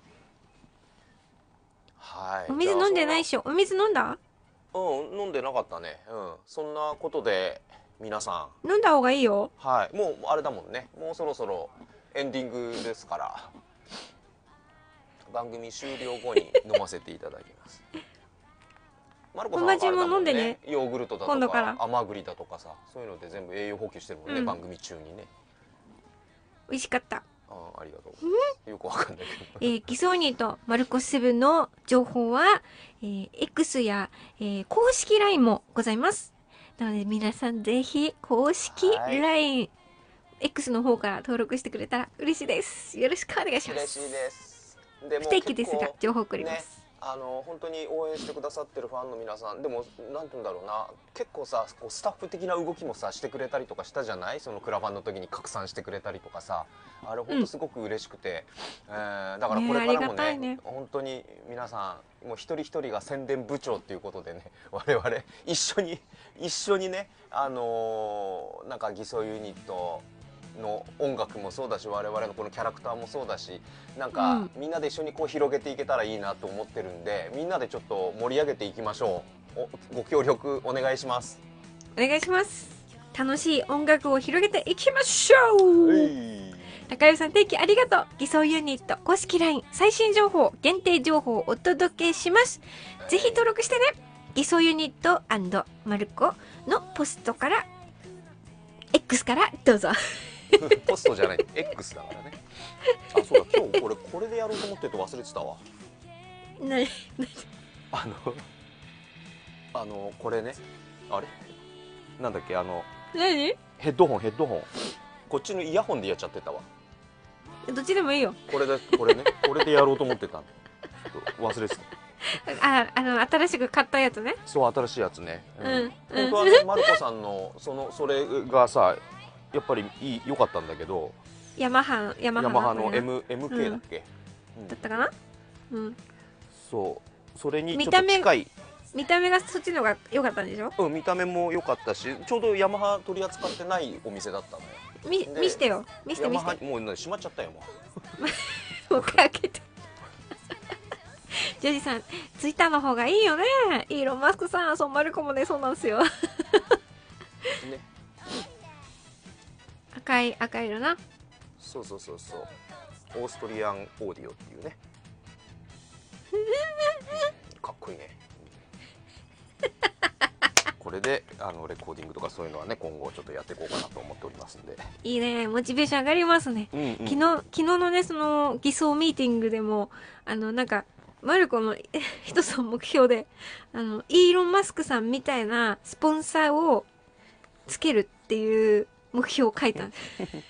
はい。 お水飲んでないっしょ。お水飲んだ？ うん、飲んでなかったね。うん、そんなことで皆さん飲んだ方がいいよ。 はい、もうあれだもんね。もうそろそろエンディングですから。番組終了後に飲ませていただきます。マルコさんはあれだもんね、も飲んでね。ヨーグルトだとか甘栗だとかさ、そういうので全部栄養補給してるもんね、うん、番組中にね。 美味しかった。 ああありがとう。よくわかんないけど。 えー、ギソーニーとマルコスセブンの情報は、えー、X や、えー、公式 ライン もございます。なので皆さんぜひ公式 ライン、X の方から登録してくれたら嬉しいです。よろしくお願いします。 嬉しいです。でも不定期ですが情報送ります。 ね、あの本当に応援してくださってるファンの皆さんでもなんて言うんだろうな、結構さこうスタッフ的な動きもさしてくれたりとかしたじゃない、そのクラファンの時に拡散してくれたりとかさ、あれ本当すごく嬉しくて、うん、えー、だからこれからも ね, ね本当に皆さんもう一人一人が宣伝部長っていうことでね、我々一緒に一緒にね、あのー、なんか偽装ユニットの音楽もそうだし、我々のこのキャラクターもそうだし、なんか、うん、みんなで一緒にこう広げていけたらいいなと思ってるんで、みんなでちょっと盛り上げていきましょう。おご協力お願いします。 お願いします。楽しい音楽を広げていきましょう。高代さん定期ありがとう。偽装ユニット公式 ライン 最新情報限定情報をお届けします。ぜひ登録してね。偽装ユニット&マルコのポストから X からどうぞ。 ポストじゃない X だからね。あ、そうだ、今日これこれでやろうと思ってて忘れてたわ。 なにあのあのこれね、あれなんだっけ、あの何ヘッドホンヘッドホンこっちのイヤホンでやっちゃってたわ。 どっちでもいいよ。 これでこれねこれでやろうと思ってたの。ちょっと忘れてた。 あ、あの新しく買ったやつね。 そう、新しいやつね。 うん。 本当はね、マルコさんのそのそれがさ、やっぱりいい良かったんだけど。 ヤマハヤマハヤマハの M MK だっけ？ うん、だったかな？うん。 そう、それにちょっと近い。 見た目がそっちのが良かったんでしょ？ うん、見た目も良かったし、ちょうどヤマハ取り扱ってないお店だったのよ。 み見してよ。見して見して。 もうね閉まっちゃったよもう。もう一回開けて。ジョージさん、ツイッターの方がいいよね。イーロンマスクさん、そうマルコもねそうなんですよ。ね。赤い赤い色な。 そうそうそうそう。オーストリアンオーディオっていうね。かっこいいね。これであのレコーディングとかそういうのはね、今後ちょっとやっていこうかなと思っておりますんで。 いいね、モチベーション上がりますね。うんうん、昨日昨日のねその偽装ミーティングでもあのなんかマルコの一つの目標であのイーロンマスクさんみたいなスポンサーをつけるっていう目標を書いたんです。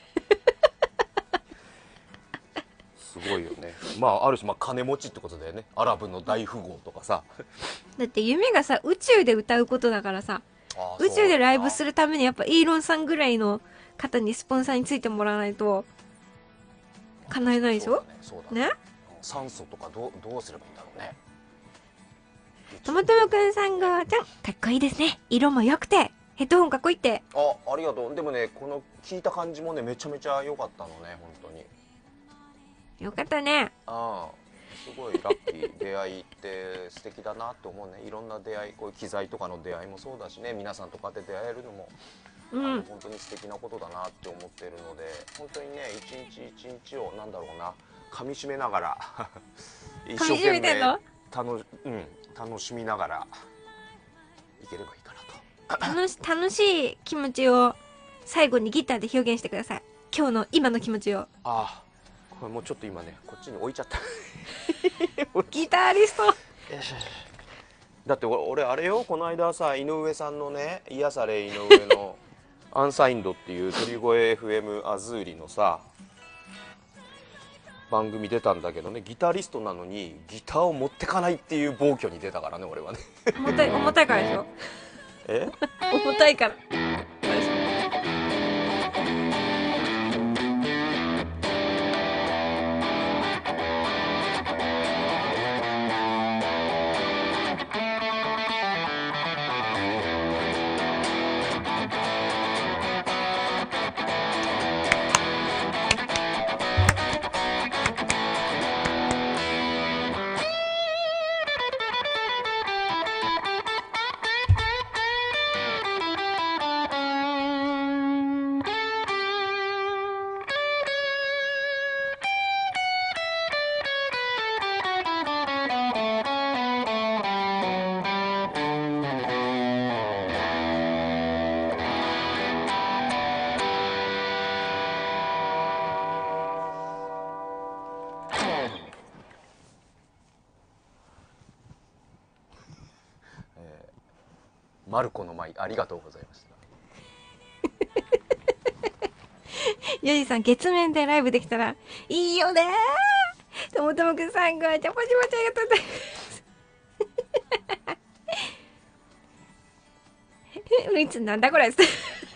すごいよね。まあある種まあ金持ちってことだよね。アラブの大富豪とかさ。 だって夢がさ宇宙で歌うことだからさ、宇宙でライブするためにやっぱイーロンさんぐらいの方にスポンサーについてもらわないと叶えないでしょ。そうだね。ね。 酸素とかどうどうすればいいんだろうね。 ともともくんさんがちゃんかっこいいですね。色も良くてヘッドホンかっこいいって。 あ、ありがとう。でもねこの聞いた感じもねめちゃめちゃ良かったのね本当に。 よかったね。 ああ、すごいラッキー。出会いって素敵だなって思うね。いろんな出会い、こういう機材とかの出会いもそうだしね、皆さんとかで出会えるのも、うん、あの本当に素敵なことだなって思ってるので、本当にね一日一日をなんだろうな噛み締めながら一生懸命楽、うん、楽しみながらいければいいかなと。 楽し楽しい気持ちを最後にギターで表現してください。今日の今の気持ちを。 ああ。これもうちょっと今ねこっちに置いちゃったギタリスト。 だって俺あれよ、この間さ井上さんのね「癒され井上」の「アンサインド」っていう鳥越 エフエム アズーリのさ番組出たんだけどね、ギタリストなのにギターを持ってかないっていう暴挙に出たからね俺はね。 重たい重たいからでしょ。 え重たいから。 マルコの舞ありがとうございました。 ヨジさん月面でライブできたらいいよねー。ともともくんさんがじゃパチパチありがとうございます。いつなんだこれ。いい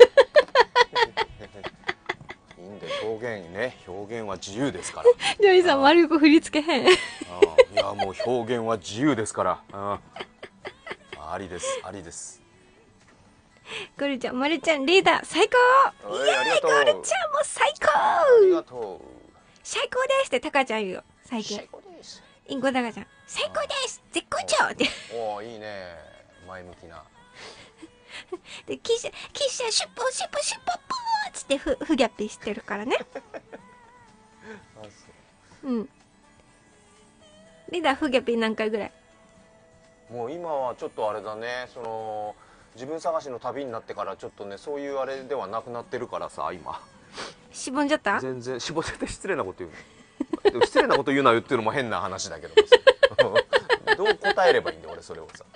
んで表現ね、表現は自由ですから。 ジョイさん丸く振り付けへん。あいやもう表現は自由ですから。あありです、ありです。 ゴルちゃん、まるちゃんリーダー最高。 いやありがとう。 ゴルちゃんも最高。 ありがとう。 最高ですってタカちゃん言うよ最近。 最高です。 インコダカちゃん最高です絶好調って。 おおいいね、前向きな。 でキッシャキッシャシュッポシュッポシュッポッポーっつってふふぎゃっぴしてるからね。 あそううん。リーダーふぎゃっぴ何回ぐらい？ もう今はちょっとあれだね、その自分探しの旅になってからちょっとねそういうあれではなくなってるからさ今。 しぼんじゃった？ 全然しぼってて失礼なこと言うの。でも失礼なこと言うな言ってるのも変な話だけどもさどう答えればいいんだよ俺それをさ。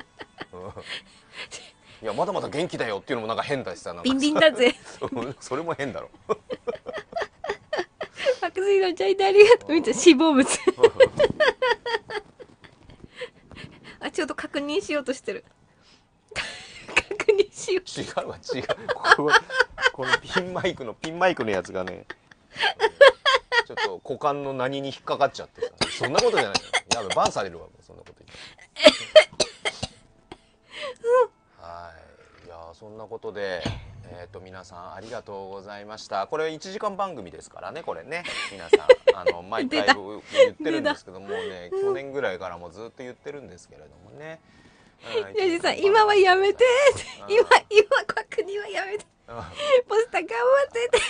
いやまだまだ元気だよっていうのもなんか変だしさ、なんかビンビンだぜ。 それも変だろ。 白水のちゃいでありがとう。みたいな脂肪物。あ、ちょっと確認しようとしてる。確認しよう。 違うわ違う。こここのピンマイクのピンマイクのやつがね、ちょっと股間の何に引っかかっちゃってさ、そんなことじゃないよ。やべバンされるわもうそんなこと言って。はい、いやそんなことで、えー、と皆さんありがとうございました。これいちじかん番組ですからねこれね、皆さんあの毎回言ってるんですけどもね、去年ぐらいからもずっと言ってるんですけれどもね。 ヨジさん今はやめて。今今確認はやめて。ポスター頑張ってて。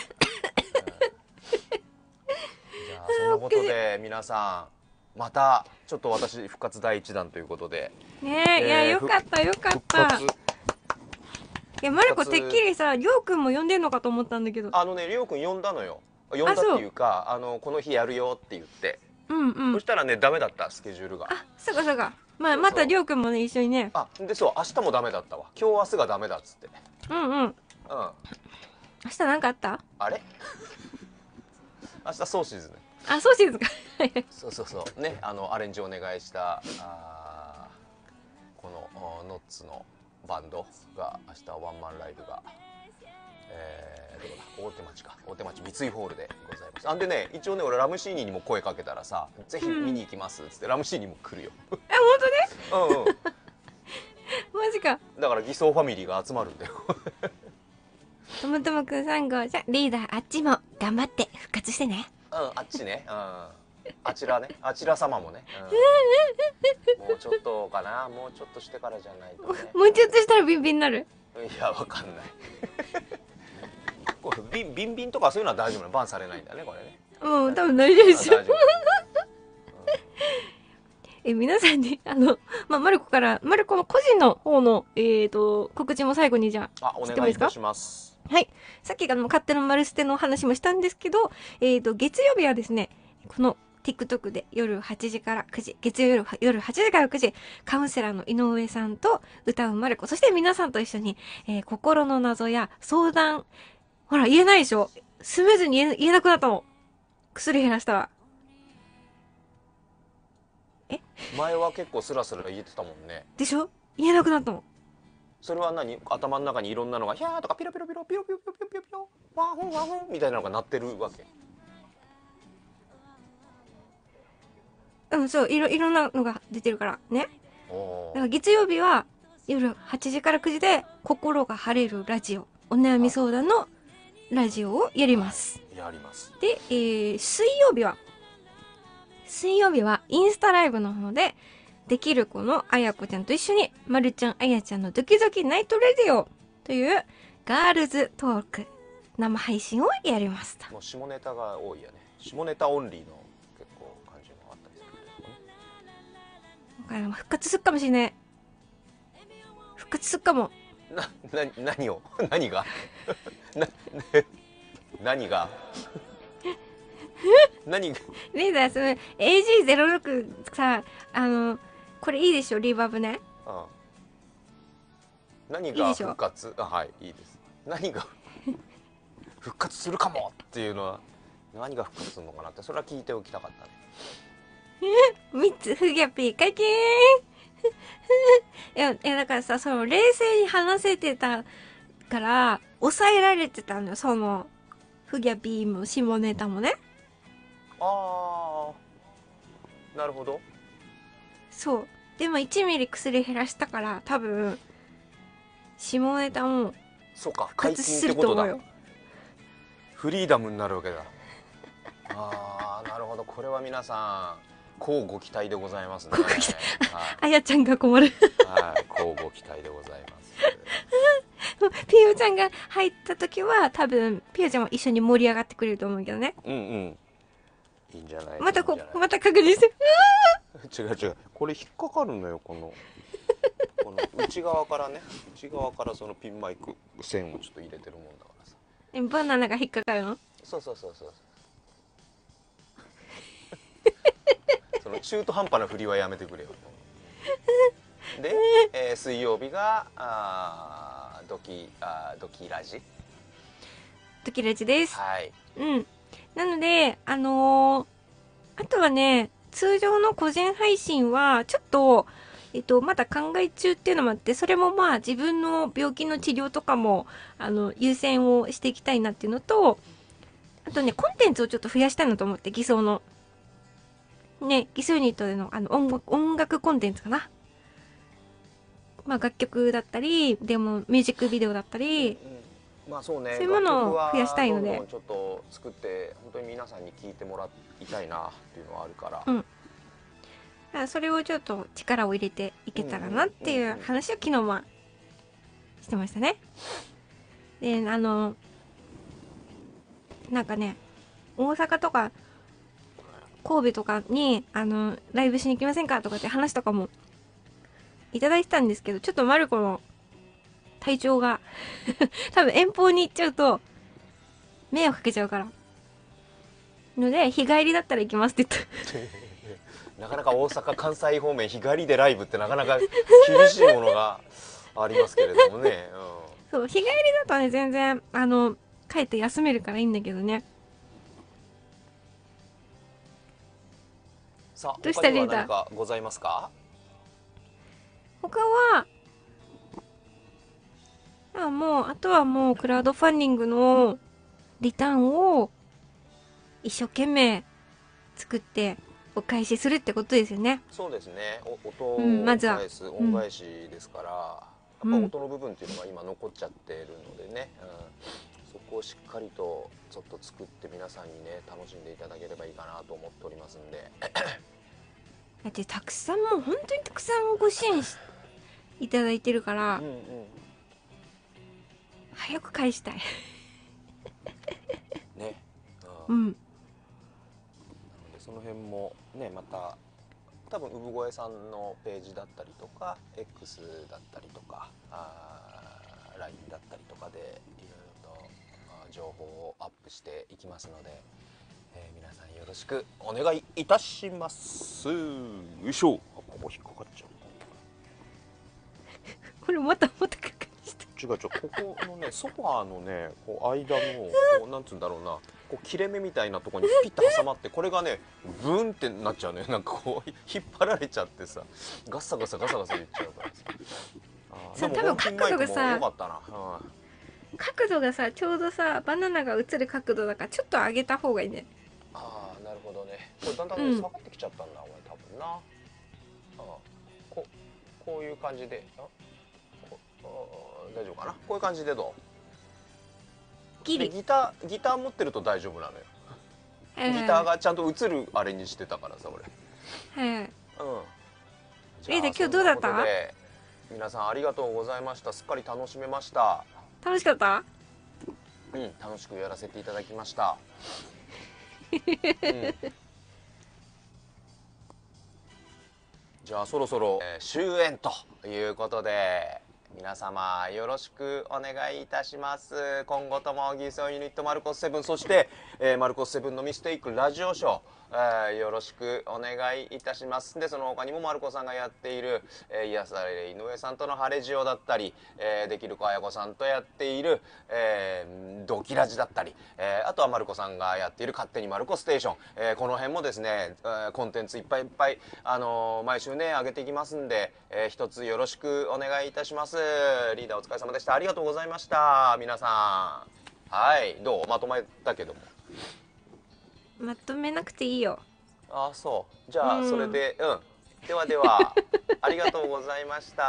じゃあそんなことで皆さんまたちょっと私復活第一弾ということでねえ、いやよかったよかった。いやマルコてっきりさりょうくんも呼んでんのかと思ったんだけど。 あのねりょうくん呼んだのよ。呼んだっていうかあのこの日やるよって言って、 うんうん、 そしたらねダメだったスケジュールが。 あそうかそうか、まあまたりょうくんもね一緒にね。 あでそう明日もダメだったわ。今日明日がダメだっつって。 うんうんうん。明日なんかあった？あれ明日ソーシーズね。 あソーシーズか。 そうそうそうね、あのアレンジお願いしたあこのノッツのバンドが明日ワンマンライブが、えー、どこだ大手町か大手町三井ホールでございます。あんでね一応ね俺ラムシーニにも声かけたらさぜひ見に行きますっつって、うん、ラムシーニも来るよ。 え本当ね。うんうん。マジか。 だから偽装ファミリーが集まるんだよ。 ともともくんさん号じゃリーダーあっちも頑張って復活してね。 うんあっちね、うんあちらね、あちら様もね、うん、もうちょっとかな、もうちょっとしてからじゃないとね。 もうちょっとしたらビンビンになる。 いやわかんない。これビンビンビンとかそういうのは大丈夫なの、バンされないんだねこれね。 うん多分大丈夫ですよ。 大丈夫。 え皆さんにあのまあマルコからマルコの個人の方のえっ、ー、と告知も最後にじゃああお願いいたします。 はい、さっきあの勝手の丸捨ての話もしたんですけど、えーと月曜日はですねこのTikTok で夜はちじからくじ、月曜夜、夜はちじからくじ、カウンセラーの井上さんと歌うまる子、そして皆さんと一緒に、えー、心の謎や相談、ほら言えないでしょ、スムーズに言え、言えなくなったの。薬減らしたわ。え前は結構スラスラ言えてたもんね。 でしょ、言えなくなったの。 それは何、頭の中にいろんなのがヒャーとかピロピロピロピロピロピロピロピロピロワンホンワンホンみたいなのが鳴ってるわけ。 うん、そう、いろ、いろんなのが出てるからね。 おだから月曜日は夜はちじからくじで心が晴れるラジオ、お悩み相談のラジオをやります。 やります。 で、えー、水曜日は、水曜日はインスタライブの方で、できる子のあやこちゃんと一緒に、まるちゃんあやちゃんのドキドキナイトレディオというガールズトーク生配信をやりました。 もう下ネタが多いよね。下ネタオンリーの結構感じもあったりするけどね。 だから復活するかもしれない。復活するかも。 な、な、何を何がな、何が何がリーダー、その エージーゼロろく さ、あのこれいいでしょリバーブね。 ああ何がいいでしょ復活、あ、はい、いいです。何が復活するかもっていうのは何が復活するのかなって、それは聞いておきたかったね。 みっつふぎゃぴー解禁いや、いやだからさ、その冷静に話せてたから抑えられてたのよ、そのふぎゃぴーも下ネタもね。 ああ、なるほど。 そう。でもいちミリ薬減らしたから多分下ネタもそうか、 復解禁活すってことだ。 ると思うよ。 フリーダムになるわけだ。ああ、なるほど。これは皆さん乞うご期待でございますね。 乞うご期待はい、 あやちゃんが困るはい、乞うご期待でございます。 ピヨちゃんが入った時は多分ピヨちゃんも一緒に盛り上がってくれると思うけどね。 うんうん。いいんじゃない。 またこいいんじゃないまた確認して違う違う、これ引っかかるのよ、このこの内側からね、内側からそのピンマイク線をちょっと入れてるもんだからさ。 えバナナが引っかかるの？ そうそうそうそうその中途半端な振りはやめてくれよで、えー、水曜日があードキあードキラジ、 ドキラジです。 はい、 うん。なので、あのー、あとはね、通常の個人配信は、ちょっと、えっと、まだ考え中っていうのもあって、それもまあ自分の病気の治療とかも、あの、優先をしていきたいなっていうのと、あとね、コンテンツをちょっと増やしたいなと思って、偽装の。ね、偽装ユニットでの、あの、音楽、音楽コンテンツかな。まあ楽曲だったり、でもミュージックビデオだったり、 まあそうね、 そういうものを増やしたいので、 楽曲はどんどんちょっと作って本当に皆さんに聞いてもらいたいなっていうのはあるから、 うん、だからそれをちょっと力を入れていけたらなっていう話を昨日はしてましたね。で、あのなんかね、大阪とか神戸とかにあのライブしに行きませんかとかって話とかもいただいてたんですけど、ちょっとマルコの体調が多分遠方に行っちゃうと迷惑かけちゃうからので、日帰りだったら行きますって言ったなかなか大阪関西方面日帰りでライブってなかなか厳しいものがありますけれどもね、 うん、そう、日帰りだとね全然あの帰って休めるからいいんだけどね。 さあどうした他にはリーダー何かございますか？ 他はあもうあとはもうクラウドファンディングのリターンを一生懸命作ってお返しするってことですよね。 そうですね、お音をうんまずは返す恩返しですから、 うんやっぱ音の部分っていうのが今残っちゃってるのでね、うん、そこをしっかりとちょっと作って皆さんにね楽しんでいただければいいかなと思っておりますんでだってたくさんもう本当にたくさんご支援しいただいてるからうんうん、 早く返したいね、 ううん、 ん。 その辺もねまた多分産声さんのページだったりとか X だったりとかあ ライン だったりとかでいろいろと情報をアップしていきますので、えー、皆さんよろしくお願いいたします。よいしょ。ここ引っかかっちゃう。 これまたまたかかりして違う違う、ここのねソファーのねこう間のこうなんつうんだろうな、こう切れ目みたいなところにピッと挟まってこれがねブーンってなっちゃうね。なんかこう引っ張られちゃってさガッサガサガサガサ言っちゃうからさ。あさでも多分角度がさよかったな、うん、 角度がさちょうどさバナナが映る角度だからちょっと上げた方がいいね。 ああなるほどね。これだんだん、ねうん下がってきちゃったんだ俺多分な。あここういう感じであこあ大丈夫かな。こういう感じでどうギリでギターギター持ってると大丈夫なのよ。 はいはいギターがちゃんと映るあれにしてたからさ俺。 はいはい。 うん。 リーダー今日どうだったそんなことで皆さんありがとうございました。すっかり楽しめました。 楽しかった？ うん、楽しくやらせていただきました。うん、じゃあそろそろ、えー終演ということで、 皆様よろしくお願いいたします。今後とも偽装ユニットマルコスセブン、そして、えー、マルコスセブンのミステイクラジオショー、えー、よろしくお願いいたします。でその他にもマルコさんがやっている、えー、癒される井上さんとの晴れジオだったり、えー、できる子あやこさんとやっている、えー、ドキラジだったり、えー、あとはマルコさんがやっている勝手にマルコステーション、えー、この辺もですね、えー、コンテンツいっぱいいっぱい、あのー、毎週ね上げていきますんで、えー、一つよろしくお願いいたします。リーダーお疲れ様でした。ありがとうございました皆さん。はいどうまとめたけども。 まとめなくていいよ。 ああそうじゃあ、うん、それでうんではではありがとうございました。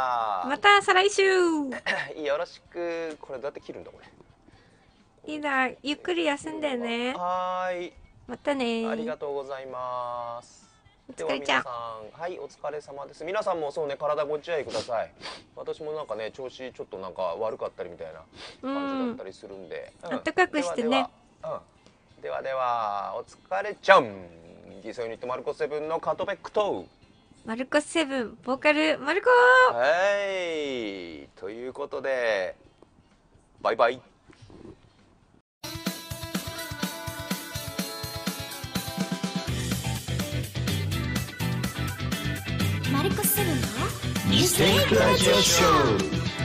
また再来週よろしく。これどうやって切るんだこれ。 リーダーゆっくり休んでね。 はーいまたね。 ありがとうございます。 お疲れちゃん。 では皆さんはいお疲れ様です。皆さんもそうね体ご自愛ください。私もなんかね調子ちょっとなんか悪かったりみたいな感じだったりするんで、 うんうん、暖かくしてね。ではでは、うん、ではではお疲れちゃん。偽装ユニットマルコスセブンのカトベックとマルコスセブンボーカルマルコー。 はいということでバイバイ。 マルコスセブンのミステイクラジオショー。